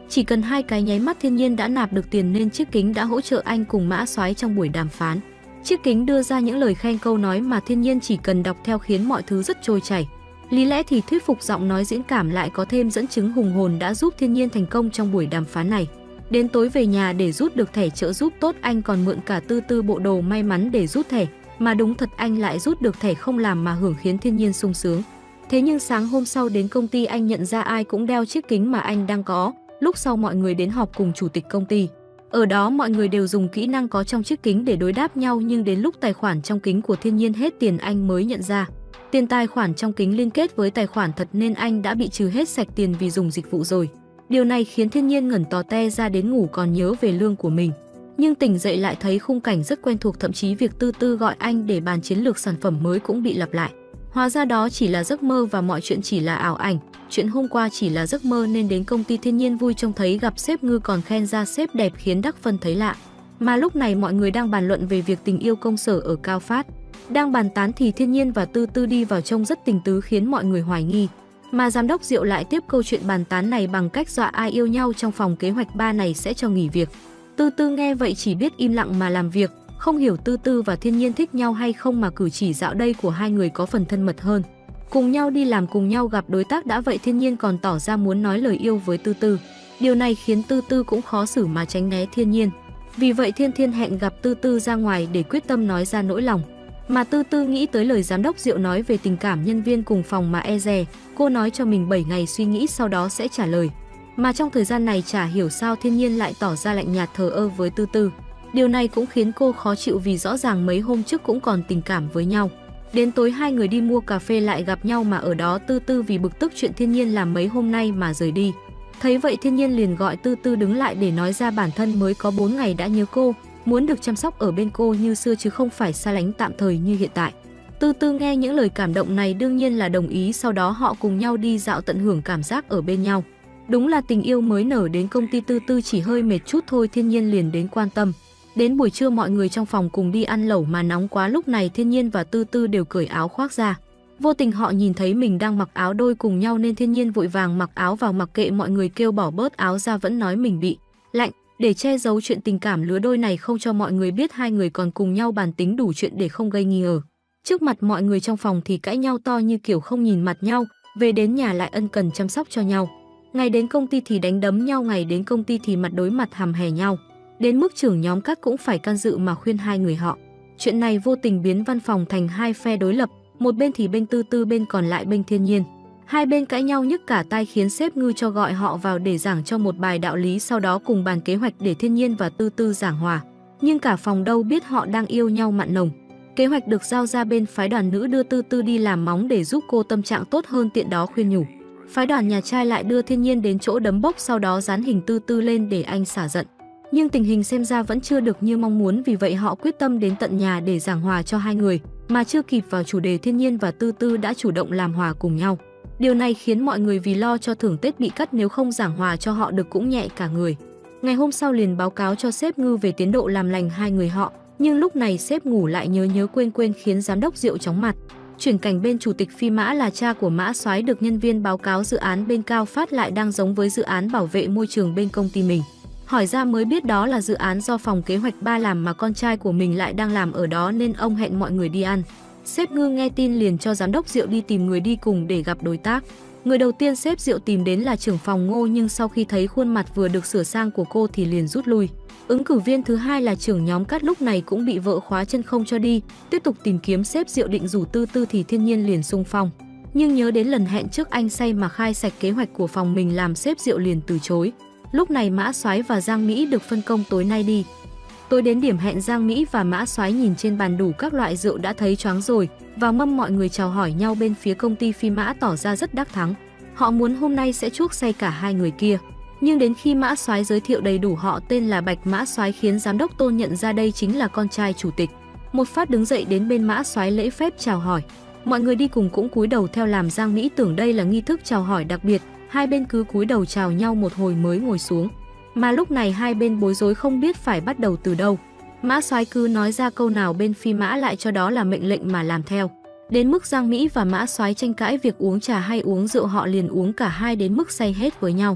Chỉ cần hai cái nháy mắt Thiên Nhiên đã nạp được tiền nên Chiếc Kính đã hỗ trợ anh cùng Mã Soái trong buổi đàm phán. Chiếc Kính đưa ra những lời khen câu nói mà Thiên Nhiên chỉ cần đọc theo khiến mọi thứ rất trôi chảy. Lý lẽ thì thuyết phục, giọng nói diễn cảm lại có thêm dẫn chứng hùng hồn đã giúp Thiên Nhiên thành công trong buổi đàm phán này. Đến tối về nhà để rút được thẻ trợ giúp tốt, anh còn mượn cả Tư Tư bộ đồ may mắn để rút thẻ. Mà đúng thật, anh lại rút được thẻ không làm mà hưởng, khiến Thiên Nhiên sung sướng. Thế nhưng sáng hôm sau đến công ty anh nhận ra ai cũng đeo chiếc kính mà anh đang có. Lúc sau mọi người đến họp cùng chủ tịch công ty. Ở đó mọi người đều dùng kỹ năng có trong chiếc kính để đối đáp nhau, nhưng đến lúc tài khoản trong kính của Thiên Nhiên hết tiền anh mới nhận ra. Tiền tài khoản trong kính liên kết với tài khoản thật nên anh đã bị trừ hết sạch tiền vì dùng dịch vụ rồi. Điều này khiến Thiên Nhiên ngẩn tò te ra, đến ngủ còn nhớ về lương của mình. Nhưng tỉnh dậy lại thấy khung cảnh rất quen thuộc, thậm chí việc Tư Tư gọi anh để bàn chiến lược sản phẩm mới cũng bị lặp lại. Hóa ra đó chỉ là giấc mơ và mọi chuyện chỉ là ảo ảnh. Chuyện hôm qua chỉ là giấc mơ nên đến công ty Thiên Nhiên vui trông thấy gặp sếp Ngư còn khen ra sếp đẹp khiến Đắc Phân thấy lạ. Mà lúc này mọi người đang bàn luận về việc tình yêu công sở ở Cao Phát. Đang bàn tán thì Thiên Nhiên và Tư Tư đi vào trông rất tình tứ khiến mọi người hoài nghi. Mà giám đốc Diệu lại tiếp câu chuyện bàn tán này bằng cách dọa ai yêu nhau trong phòng kế hoạch 3 này sẽ cho nghỉ việc. Tư Tư nghe vậy chỉ biết im lặng mà làm việc, không hiểu Tư Tư và Thiên Nhiên thích nhau hay không mà cử chỉ dạo đây của hai người có phần thân mật hơn. Cùng nhau đi làm, cùng nhau gặp đối tác đã vậy Thiên Nhiên còn tỏ ra muốn nói lời yêu với Tư Tư. Điều này khiến Tư Tư cũng khó xử mà tránh né Thiên Nhiên. Vì vậy Thiên Thiên hẹn gặp Tư Tư ra ngoài để quyết tâm nói ra nỗi lòng. Mà Tư Tư nghĩ tới lời giám đốc Diệu nói về tình cảm nhân viên cùng phòng mà e dè, cô nói cho mình 7 ngày suy nghĩ sau đó sẽ trả lời. Mà trong thời gian này chả hiểu sao Thiên Nhiên lại tỏ ra lạnh nhạt thờ ơ với Tư Tư. Điều này cũng khiến cô khó chịu vì rõ ràng mấy hôm trước cũng còn tình cảm với nhau. Đến tối hai người đi mua cà phê lại gặp nhau mà ở đó Tư Tư vì bực tức chuyện Thiên Nhiên làm mấy hôm nay mà rời đi. Thấy vậy Thiên Nhiên liền gọi Tư Tư đứng lại để nói ra bản thân mới có 4 ngày đã nhớ cô, muốn được chăm sóc ở bên cô như xưa chứ không phải xa lánh tạm thời như hiện tại. Tư Tư nghe những lời cảm động này đương nhiên là đồng ý, sau đó họ cùng nhau đi dạo tận hưởng cảm giác ở bên nhau. Đúng là tình yêu mới nở. Đến công ty Tư Tư chỉ hơi mệt chút thôi Thiên Nhiên liền đến quan tâm. Đến buổi trưa mọi người trong phòng cùng đi ăn lẩu mà nóng quá, lúc này Thiên Nhiên và Tư Tư đều cởi áo khoác ra. Vô tình họ nhìn thấy mình đang mặc áo đôi cùng nhau nên Thiên Nhiên vội vàng mặc áo vào, mặc kệ mọi người kêu bỏ bớt áo ra vẫn nói mình bị lạnh. Để che giấu chuyện tình cảm lứa đôi này không cho mọi người biết hai người còn cùng nhau bàn tính đủ chuyện để không gây nghi ngờ. Trước mặt mọi người trong phòng thì cãi nhau to như kiểu không nhìn mặt nhau, về đến nhà lại ân cần chăm sóc cho nhau. Ngày đến công ty thì đánh đấm nhau, ngày đến công ty thì mặt đối mặt hằm hè nhau. Đến mức trưởng nhóm các cũng phải can dự mà khuyên hai người họ. Chuyện này vô tình biến văn phòng thành hai phe đối lập, một bên thì bên Tư Tư, bên còn lại bên Thiên Nhiên. Hai bên cãi nhau nhức cả tai khiến sếp Ngư cho gọi họ vào để giảng cho một bài đạo lý, sau đó cùng bàn kế hoạch để Thiên Nhiên và Tư Tư giảng hòa. Nhưng cả phòng đâu biết họ đang yêu nhau mặn nồng. Kế hoạch được giao ra bên phái đoàn nữ đưa Tư Tư đi làm móng để giúp cô tâm trạng tốt hơn, tiện đó khuyên nhủ. Phái đoàn nhà trai lại đưa Thiên Nhiên đến chỗ đấm bốc, sau đó dán hình Tư Tư lên để anh xả giận. Nhưng tình hình xem ra vẫn chưa được như mong muốn, vì vậy họ quyết tâm đến tận nhà để giảng hòa cho hai người. Mà chưa kịp vào chủ đề, Thiên Nhiên và Tư Tư đã chủ động làm hòa cùng nhau. Điều này khiến mọi người vì lo cho thưởng Tết bị cắt, nếu không giảng hòa cho họ được cũng nhẹ cả người. Ngày hôm sau liền báo cáo cho sếp Ngư về tiến độ làm lành hai người họ, nhưng lúc này sếp ngủ lại nhớ quên khiến giám đốc Diệu chóng mặt. Chuyển cảnh bên chủ tịch Phi Mã là cha của Mã Soái được nhân viên báo cáo dự án bên Cao Phát lại đang giống với dự án bảo vệ môi trường bên công ty mình. Hỏi ra mới biết đó là dự án do phòng kế hoạch 3 làm mà con trai của mình lại đang làm ở đó, nên ông hẹn mọi người đi ăn. Sếp Ngư nghe tin liền cho giám đốc Diệu đi tìm người đi cùng để gặp đối tác. Người đầu tiên sếp Diệu tìm đến là trưởng phòng Ngô, nhưng sau khi thấy khuôn mặt vừa được sửa sang của cô thì liền rút lui. Ứng cử viên thứ hai là trưởng nhóm Cát lúc này cũng bị vợ khóa chân không cho đi. Tiếp tục tìm kiếm sếp Diệu định rủ Tư Tư thì Thiên Nhiên liền xung phong. Nhưng nhớ đến lần hẹn trước anh say mà khai sạch kế hoạch của phòng mình làm sếp Diệu liền từ chối. Lúc này Mã Soái và Giang Mỹ được phân công tối nay đi. Tối đến điểm hẹn, Giang Mỹ và Mã Soái nhìn trên bàn đủ các loại rượu đã thấy choáng rồi. Vào mâm mọi người chào hỏi nhau, bên phía công ty Phi Mã tỏ ra rất đắc thắng. Họ muốn hôm nay sẽ chuốc say cả hai người kia. Nhưng đến khi Mã Soái giới thiệu đầy đủ họ tên là Bạch Mã Soái khiến giám đốc Tôn nhận ra đây chính là con trai chủ tịch. Một phát đứng dậy đến bên Mã Soái lễ phép chào hỏi. Mọi người đi cùng cũng cúi đầu theo làm. Giang Mỹ tưởng đây là nghi thức chào hỏi đặc biệt, hai bên cứ cúi đầu chào nhau một hồi mới ngồi xuống. Mà lúc này hai bên bối rối không biết phải bắt đầu từ đâu. Mã Soái cứ nói ra câu nào bên Phi Mã lại cho đó là mệnh lệnh mà làm theo. Đến mức Giang Mỹ và Mã Soái tranh cãi việc uống trà hay uống rượu, họ liền uống cả hai đến mức say hết với nhau.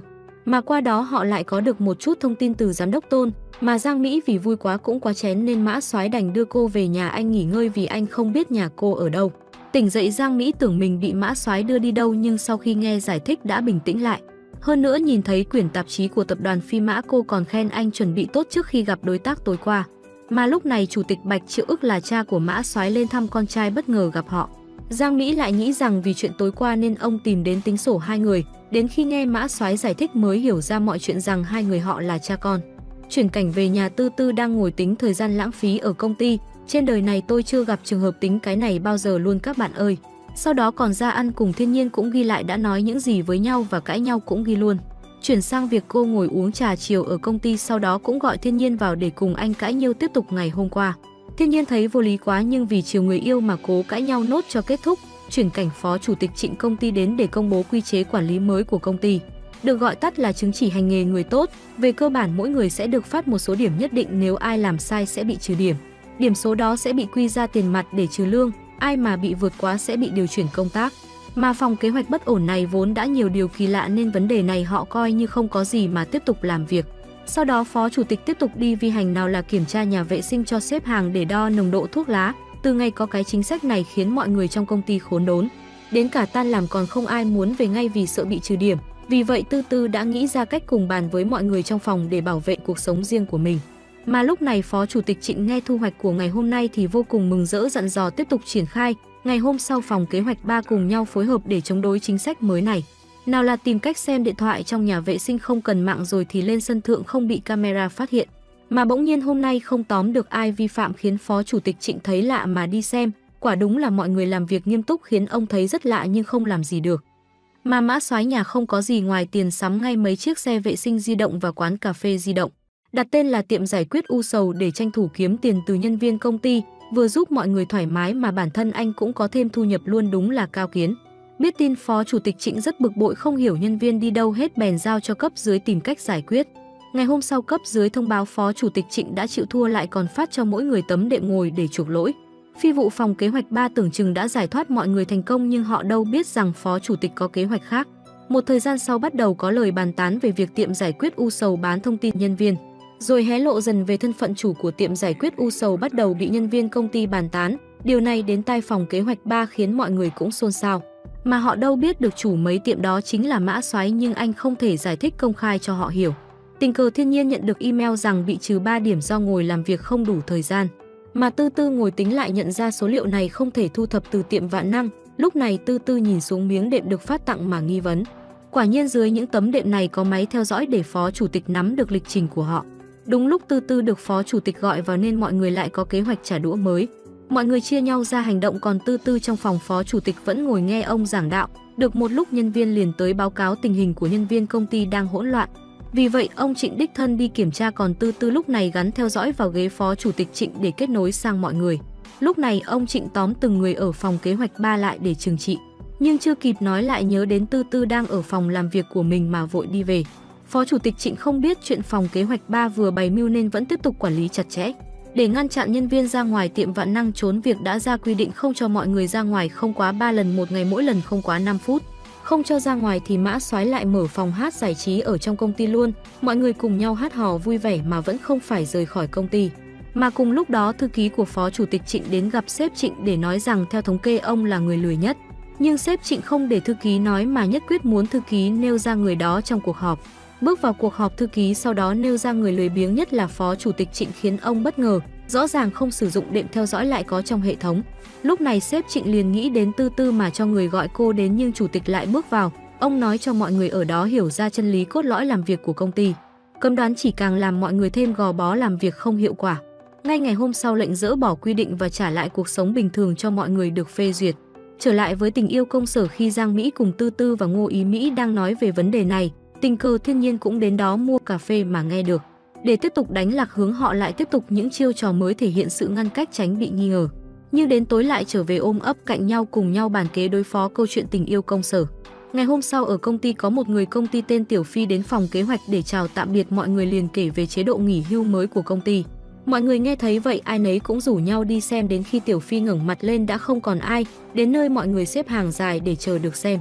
Mà qua đó họ lại có được một chút thông tin từ giám đốc Tôn, mà Giang Mỹ vì vui quá cũng quá chén nên Mã Soái đành đưa cô về nhà anh nghỉ ngơi vì anh không biết nhà cô ở đâu. Tỉnh dậy Giang Mỹ tưởng mình bị Mã Soái đưa đi đâu nhưng sau khi nghe giải thích đã bình tĩnh lại. Hơn nữa nhìn thấy quyển tạp chí của tập đoàn Phi Mã cô còn khen anh chuẩn bị tốt trước khi gặp đối tác tối qua. Mà lúc này Chủ tịch Bạch Triệu Ức là cha của Mã Soái lên thăm con trai bất ngờ gặp họ. Giang Mỹ lại nghĩ rằng vì chuyện tối qua nên ông tìm đến tính sổ hai người, đến khi nghe Mã Soái giải thích mới hiểu ra mọi chuyện rằng hai người họ là cha con. Chuyển cảnh về nhà Tư Tư đang ngồi tính thời gian lãng phí ở công ty, trên đời này tôi chưa gặp trường hợp tính cái này bao giờ luôn các bạn ơi. Sau đó còn ra ăn cùng Thiên Nhiên cũng ghi lại đã nói những gì với nhau và cãi nhau cũng ghi luôn. Chuyển sang việc cô ngồi uống trà chiều ở công ty sau đó cũng gọi Thiên Nhiên vào để cùng anh cãi nhau tiếp tục ngày hôm qua. Thiên Nhiên thấy vô lý quá nhưng vì chiều người yêu mà cố cãi nhau nốt cho kết thúc. Chuyển cảnh Phó Chủ tịch Trịnh công ty đến để công bố quy chế quản lý mới của công ty. Được gọi tắt là chứng chỉ hành nghề người tốt, về cơ bản mỗi người sẽ được phát một số điểm nhất định, nếu ai làm sai sẽ bị trừ điểm. Điểm số đó sẽ bị quy ra tiền mặt để trừ lương, ai mà bị vượt quá sẽ bị điều chuyển công tác. Mà phòng kế hoạch bất ổn này vốn đã nhiều điều kỳ lạ nên vấn đề này họ coi như không có gì mà tiếp tục làm việc. Sau đó Phó Chủ tịch tiếp tục đi vi hành, nào là kiểm tra nhà vệ sinh cho xếp hàng để đo nồng độ thuốc lá. Từ ngày có cái chính sách này khiến mọi người trong công ty khốn đốn. Đến cả tan làm còn không ai muốn về ngay vì sợ bị trừ điểm. Vì vậy Tư Tư đã nghĩ ra cách cùng bàn với mọi người trong phòng để bảo vệ cuộc sống riêng của mình. Mà lúc này Phó Chủ tịch Trịnh nghe thu hoạch của ngày hôm nay thì vô cùng mừng rỡ, dặn dò tiếp tục triển khai. Ngày hôm sau phòng kế hoạch 3 cùng nhau phối hợp để chống đối chính sách mới này. Nào là tìm cách xem điện thoại trong nhà vệ sinh không cần mạng rồi thì lên sân thượng không bị camera phát hiện. Mà bỗng nhiên hôm nay không tóm được ai vi phạm khiến Phó Chủ tịch Trịnh thấy lạ mà đi xem. Quả đúng là mọi người làm việc nghiêm túc khiến ông thấy rất lạ nhưng không làm gì được. Mà Mã Soái nhà không có gì ngoài tiền sắm ngay mấy chiếc xe vệ sinh di động và quán cà phê di động. Đặt tên là tiệm giải quyết u sầu để tranh thủ kiếm tiền từ nhân viên công ty, vừa giúp mọi người thoải mái mà bản thân anh cũng có thêm thu nhập luôn, đúng là cao kiến. Biết tin Phó Chủ tịch Trịnh rất bực bội không hiểu nhân viên đi đâu hết bèn giao cho cấp dưới tìm cách giải quyết. Ngày hôm sau cấp dưới thông báo Phó Chủ tịch Trịnh đã chịu thua lại còn phát cho mỗi người tấm đệm ngồi để chuộc lỗi. Phi vụ phòng kế hoạch 3 tưởng chừng đã giải thoát mọi người thành công nhưng họ đâu biết rằng Phó Chủ tịch có kế hoạch khác. Một thời gian sau bắt đầu có lời bàn tán về việc tiệm giải quyết u sầu bán thông tin nhân viên. Rồi hé lộ dần về thân phận chủ của tiệm giải quyết u sầu bắt đầu bị nhân viên công ty bàn tán. Điều này đến tai phòng kế hoạch 3 khiến mọi người cũng xôn xao. Mà họ đâu biết được chủ mấy tiệm đó chính là Mã Soái nhưng anh không thể giải thích công khai cho họ hiểu. Tình cờ Thiên Nhiên nhận được email rằng bị trừ 3 điểm do ngồi làm việc không đủ thời gian. Mà Tư Tư ngồi tính lại nhận ra số liệu này không thể thu thập từ tiệm Vạn Năng. Lúc này Tư Tư nhìn xuống miếng đệm được phát tặng mà nghi vấn. Quả nhiên dưới những tấm đệm này có máy theo dõi để Phó Chủ tịch nắm được lịch trình của họ. Đúng lúc Tư Tư được Phó Chủ tịch gọi vào nên mọi người lại có kế hoạch trả đũa mới. Mọi người chia nhau ra hành động còn Tư Tư trong phòng Phó Chủ tịch vẫn ngồi nghe ông giảng đạo. Được một lúc nhân viên liền tới báo cáo tình hình của nhân viên công ty đang hỗn loạn. Vì vậy ông Trịnh đích thân đi kiểm tra còn Tư Tư lúc này gắn theo dõi vào ghế Phó Chủ tịch Trịnh để kết nối sang mọi người. Lúc này ông Trịnh tóm từng người ở phòng kế hoạch 3 lại để trừng trị. Nhưng chưa kịp nói lại nhớ đến Tư Tư đang ở phòng làm việc của mình mà vội đi về. Phó Chủ tịch Trịnh không biết chuyện phòng kế hoạch 3 vừa bày mưu nên vẫn tiếp tục quản lý chặt chẽ. Để ngăn chặn nhân viên ra ngoài tiệm Vạn Năng trốn việc đã ra quy định không cho mọi người ra ngoài không quá 3 lần một ngày, mỗi lần không quá 5 phút. Không cho ra ngoài thì Mã Soái lại mở phòng hát giải trí ở trong công ty luôn. Mọi người cùng nhau hát hò vui vẻ mà vẫn không phải rời khỏi công ty. Mà cùng lúc đó thư ký của Phó Chủ tịch Trịnh đến gặp sếp Trịnh để nói rằng theo thống kê ông là người lười nhất. Nhưng sếp Trịnh không để thư ký nói mà nhất quyết muốn thư ký nêu ra người đó trong cuộc họp. Bước vào cuộc họp thư ký sau đó nêu ra người lười biếng nhất là Phó Chủ tịch Trịnh khiến ông bất ngờ. Rõ ràng không sử dụng đệm theo dõi lại có trong hệ thống. Lúc này sếp Trịnh liền nghĩ đến Tư Tư mà cho người gọi cô đến nhưng chủ tịch lại bước vào. Ông nói cho mọi người ở đó hiểu ra chân lý cốt lõi làm việc của công ty. Cấm đoán chỉ càng làm mọi người thêm gò bó làm việc không hiệu quả. Ngay ngày hôm sau lệnh dỡ bỏ quy định và trả lại cuộc sống bình thường cho mọi người được phê duyệt. Trở lại với tình yêu công sở khi Giang Mỹ cùng Tư Tư và Ngô Ý Mỹ đang nói về vấn đề này, tình cờ Thiên Nhiên cũng đến đó mua cà phê mà nghe được. Để tiếp tục đánh lạc hướng họ lại tiếp tục những chiêu trò mới thể hiện sự ngăn cách tránh bị nghi ngờ. Nhưng đến tối lại trở về ôm ấp cạnh nhau cùng nhau bàn kế đối phó câu chuyện tình yêu công sở. Ngày hôm sau ở công ty có một người công ty tên Tiểu Phi đến phòng kế hoạch để chào tạm biệt mọi người liền kể về chế độ nghỉ hưu mới của công ty. Mọi người nghe thấy vậy ai nấy cũng rủ nhau đi xem đến khi Tiểu Phi ngẩng mặt lên đã không còn ai, đến nơi mọi người xếp hàng dài để chờ được xem.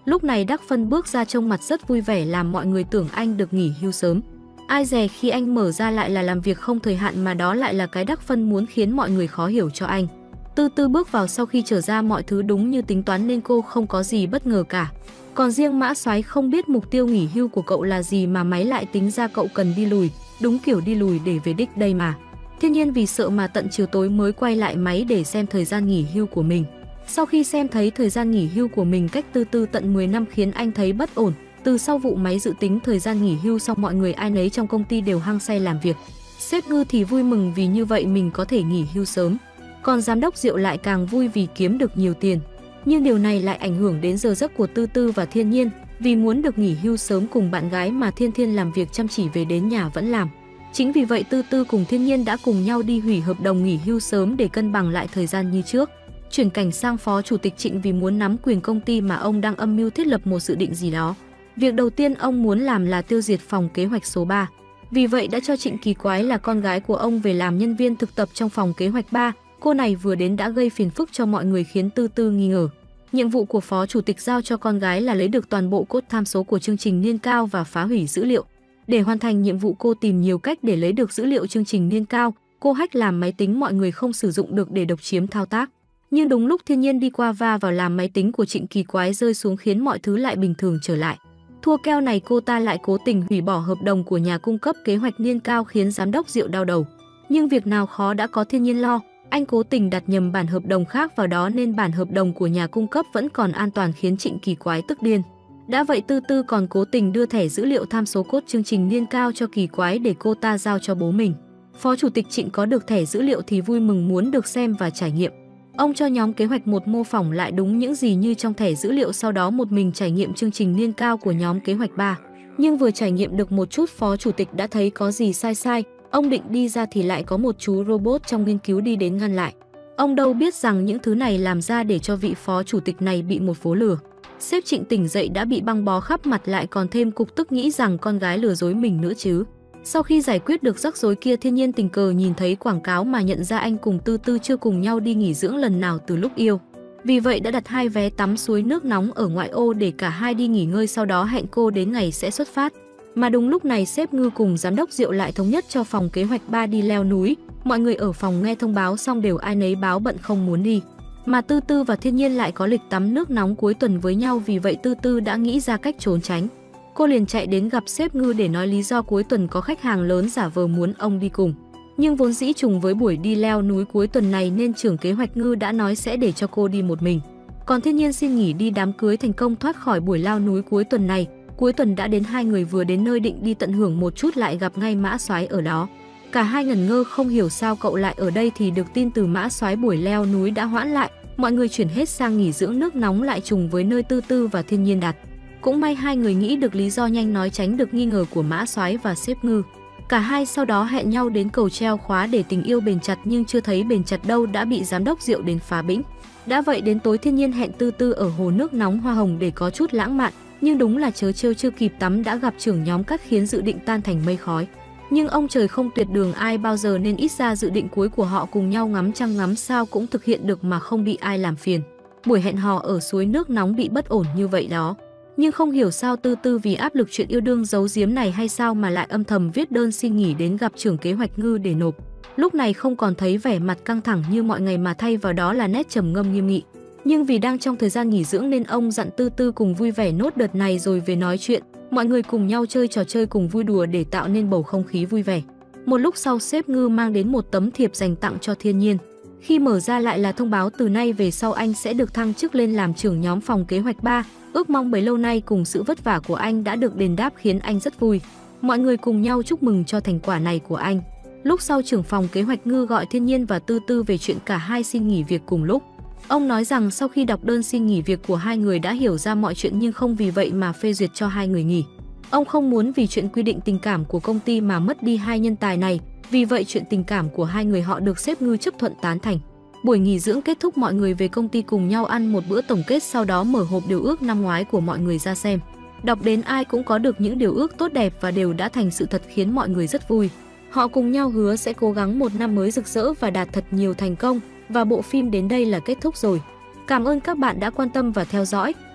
Lúc này Đắc Phân bước ra trông mặt rất vui vẻ làm mọi người tưởng anh được nghỉ hưu sớm. Ai dè khi anh mở ra lại là làm việc không thời hạn mà đó lại là cái Đắc Phân muốn khiến mọi người khó hiểu cho anh. Tư Tư bước vào sau khi trở ra mọi thứ đúng như tính toán nên cô không có gì bất ngờ cả. Còn riêng Mã Soái không biết mục tiêu nghỉ hưu của cậu là gì mà máy lại tính ra cậu cần đi lùi, đúng kiểu đi lùi để về đích đây mà. Thiên Nhiên vì sợ mà tận chiều tối mới quay lại máy để xem thời gian nghỉ hưu của mình. Sau khi xem thấy thời gian nghỉ hưu của mình cách Tư Tư tận 10 năm khiến anh thấy bất ổn. Từ sau vụ máy dự tính thời gian nghỉ hưu xong mọi người ai nấy trong công ty đều hăng say làm việc. Sếp Ngư thì vui mừng vì như vậy mình có thể nghỉ hưu sớm. Còn giám đốc Diệu lại càng vui vì kiếm được nhiều tiền. Nhưng điều này lại ảnh hưởng đến giờ giấc của Tư Tư và Thiên Nhiên. Vì muốn được nghỉ hưu sớm cùng bạn gái mà Thiên Thiên làm việc chăm chỉ về đến nhà vẫn làm. Chính vì vậy Tư Tư cùng Thiên Nhiên đã cùng nhau đi hủy hợp đồng nghỉ hưu sớm để cân bằng lại thời gian như trước. Chuyển cảnh sang Phó Chủ tịch Trịnh vì muốn nắm quyền công ty mà ông đang âm mưu thiết lập một dự định gì đó. Việc đầu tiên ông muốn làm là tiêu diệt phòng kế hoạch số 3. Vì vậy đã cho Trịnh Kỳ Quái là con gái của ông về làm nhân viên thực tập trong phòng kế hoạch 3. Cô này vừa đến đã gây phiền phức cho mọi người khiến Tư Tư nghi ngờ. Nhiệm vụ của Phó Chủ tịch giao cho con gái là lấy được toàn bộ cốt tham số của chương trình niên cao và phá hủy dữ liệu. Để hoàn thành nhiệm vụ cô tìm nhiều cách để lấy được dữ liệu chương trình niên cao. Cô hack làm máy tính mọi người không sử dụng được để độc chiếm thao tác. Nhưng đúng lúc Thiên Nhiên đi qua va vào làm máy tính của Trịnh Kỳ Quái rơi xuống khiến mọi thứ lại bình thường trở lại. Thua keo này cô ta lại cố tình hủy bỏ hợp đồng của nhà cung cấp kế hoạch niên cao khiến giám đốc Diệu đau đầu. Nhưng việc nào khó đã có Thiên Nhiên lo, anh cố tình đặt nhầm bản hợp đồng khác vào đó nên bản hợp đồng của nhà cung cấp vẫn còn an toàn khiến Trịnh Kỳ Quái tức điên. Đã vậy Tư Tư còn cố tình đưa thẻ dữ liệu tham số cốt chương trình niên cao cho Kỳ Quái để cô ta giao cho bố mình. Phó Chủ tịch Trịnh có được thẻ dữ liệu thì vui mừng muốn được xem và trải nghiệm. Ông cho nhóm kế hoạch 1 mô phỏng lại đúng những gì như trong thẻ dữ liệu sau đó một mình trải nghiệm chương trình niên cao của nhóm kế hoạch 3. Nhưng vừa trải nghiệm được một chút Phó Chủ tịch đã thấy có gì sai. Ông định đi ra thì lại có một chú robot trong nghiên cứu đi đến ngăn lại. Ông đâu biết rằng những thứ này làm ra để cho vị Phó Chủ tịch này bị một phố lừa. Sếp Trịnh tỉnh dậy đã bị băng bó khắp mặt lại còn thêm cục tức nghĩ rằng con gái lừa dối mình nữa chứ. Sau khi giải quyết được rắc rối kia Thiên Nhiên tình cờ nhìn thấy quảng cáo mà nhận ra anh cùng Tư Tư chưa cùng nhau đi nghỉ dưỡng lần nào từ lúc yêu. Vì vậy đã đặt 2 vé tắm suối nước nóng ở ngoại ô để cả hai đi nghỉ ngơi sau đó hẹn cô đến ngày sẽ xuất phát. Mà đúng lúc này sếp Ngư cùng giám đốc Diệu lại thống nhất cho phòng kế hoạch 3 đi leo núi. Mọi người ở phòng nghe thông báo xong đều ai nấy báo bận không muốn đi. Mà Tư Tư và Thiên Nhiên lại có lịch tắm nước nóng cuối tuần với nhau vì vậy Tư Tư đã nghĩ ra cách trốn tránh. Cô liền chạy đến gặp sếp Ngư để nói lý do cuối tuần có khách hàng lớn giả vờ muốn ông đi cùng. Nhưng vốn dĩ trùng với buổi đi leo núi cuối tuần này nên trưởng kế hoạch Ngư đã nói sẽ để cho cô đi một mình. Còn Thiên Nhiên xin nghỉ đi đám cưới thành công thoát khỏi buổi leo núi cuối tuần này. Cuối tuần đã đến hai người vừa đến nơi định đi tận hưởng một chút lại gặp ngay Mã Soái ở đó. Cả hai ngẩn ngơ không hiểu sao cậu lại ở đây thì được tin từ Mã Soái buổi leo núi đã hoãn lại. Mọi người chuyển hết sang nghỉ dưỡng nước nóng lại trùng với nơi Tư Tư và Thiên Nhiên đặt. Cũng may hai người nghĩ được lý do nhanh nói tránh được nghi ngờ của Mã Soái và sếp Ngư. Cả hai sau đó hẹn nhau đến cầu treo khóa để tình yêu bền chặt nhưng chưa thấy bền chặt đâu đã bị giám đốc Diệu đến phá bĩnh. Đã vậy đến tối Thiên Nhiên hẹn Tư Tư ở hồ nước nóng hoa hồng để có chút lãng mạn, nhưng đúng là chớ trêu chưa kịp tắm đã gặp trưởng nhóm cắt khiến dự định tan thành mây khói. Nhưng ông trời không tuyệt đường ai bao giờ nên ít ra dự định cuối của họ cùng nhau ngắm trăng ngắm sao cũng thực hiện được mà không bị ai làm phiền. Buổi hẹn hò ở suối nước nóng bị bất ổn như vậy đó. Nhưng không hiểu sao Tư Tư vì áp lực chuyện yêu đương giấu giếm này hay sao mà lại âm thầm viết đơn xin nghỉ đến gặp trưởng kế hoạch Ngư để nộp. Lúc này không còn thấy vẻ mặt căng thẳng như mọi ngày mà thay vào đó là nét trầm ngâm nghiêm nghị. Nhưng vì đang trong thời gian nghỉ dưỡng nên ông dặn Tư Tư cùng vui vẻ nốt đợt này rồi về nói chuyện. Mọi người cùng nhau chơi trò chơi cùng vui đùa để tạo nên bầu không khí vui vẻ. Một lúc sau sếp Ngư mang đến một tấm thiệp dành tặng cho Thiên Nhiên. Khi mở ra lại là thông báo từ nay về sau anh sẽ được thăng chức lên làm trưởng nhóm phòng kế hoạch 3. Ước mong bấy lâu nay cùng sự vất vả của anh đã được đền đáp khiến anh rất vui. Mọi người cùng nhau chúc mừng cho thành quả này của anh. Lúc sau trưởng phòng kế hoạch Ngư gọi Thiên Nhiên và Tư Tư về chuyện cả hai xin nghỉ việc cùng lúc. Ông nói rằng sau khi đọc đơn xin nghỉ việc của hai người đã hiểu ra mọi chuyện nhưng không vì vậy mà phê duyệt cho hai người nghỉ. Ông không muốn vì chuyện quy định tình cảm của công ty mà mất đi hai nhân tài này, vì vậy chuyện tình cảm của hai người họ được sếp Ngư chấp thuận tán thành. Buổi nghỉ dưỡng kết thúc mọi người về công ty cùng nhau ăn một bữa tổng kết sau đó mở hộp điều ước năm ngoái của mọi người ra xem. Đọc đến ai cũng có được những điều ước tốt đẹp và đều đã thành sự thật khiến mọi người rất vui. Họ cùng nhau hứa sẽ cố gắng một năm mới rực rỡ và đạt thật nhiều thành công và bộ phim đến đây là kết thúc rồi. Cảm ơn các bạn đã quan tâm và theo dõi.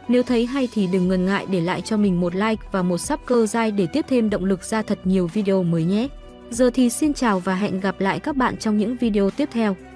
Nếu thấy hay thì đừng ngần ngại để lại cho mình một like và một sub cơ dai để tiếp thêm động lực ra thật nhiều video mới nhé. Giờ thì xin chào và hẹn gặp lại các bạn trong những video tiếp theo.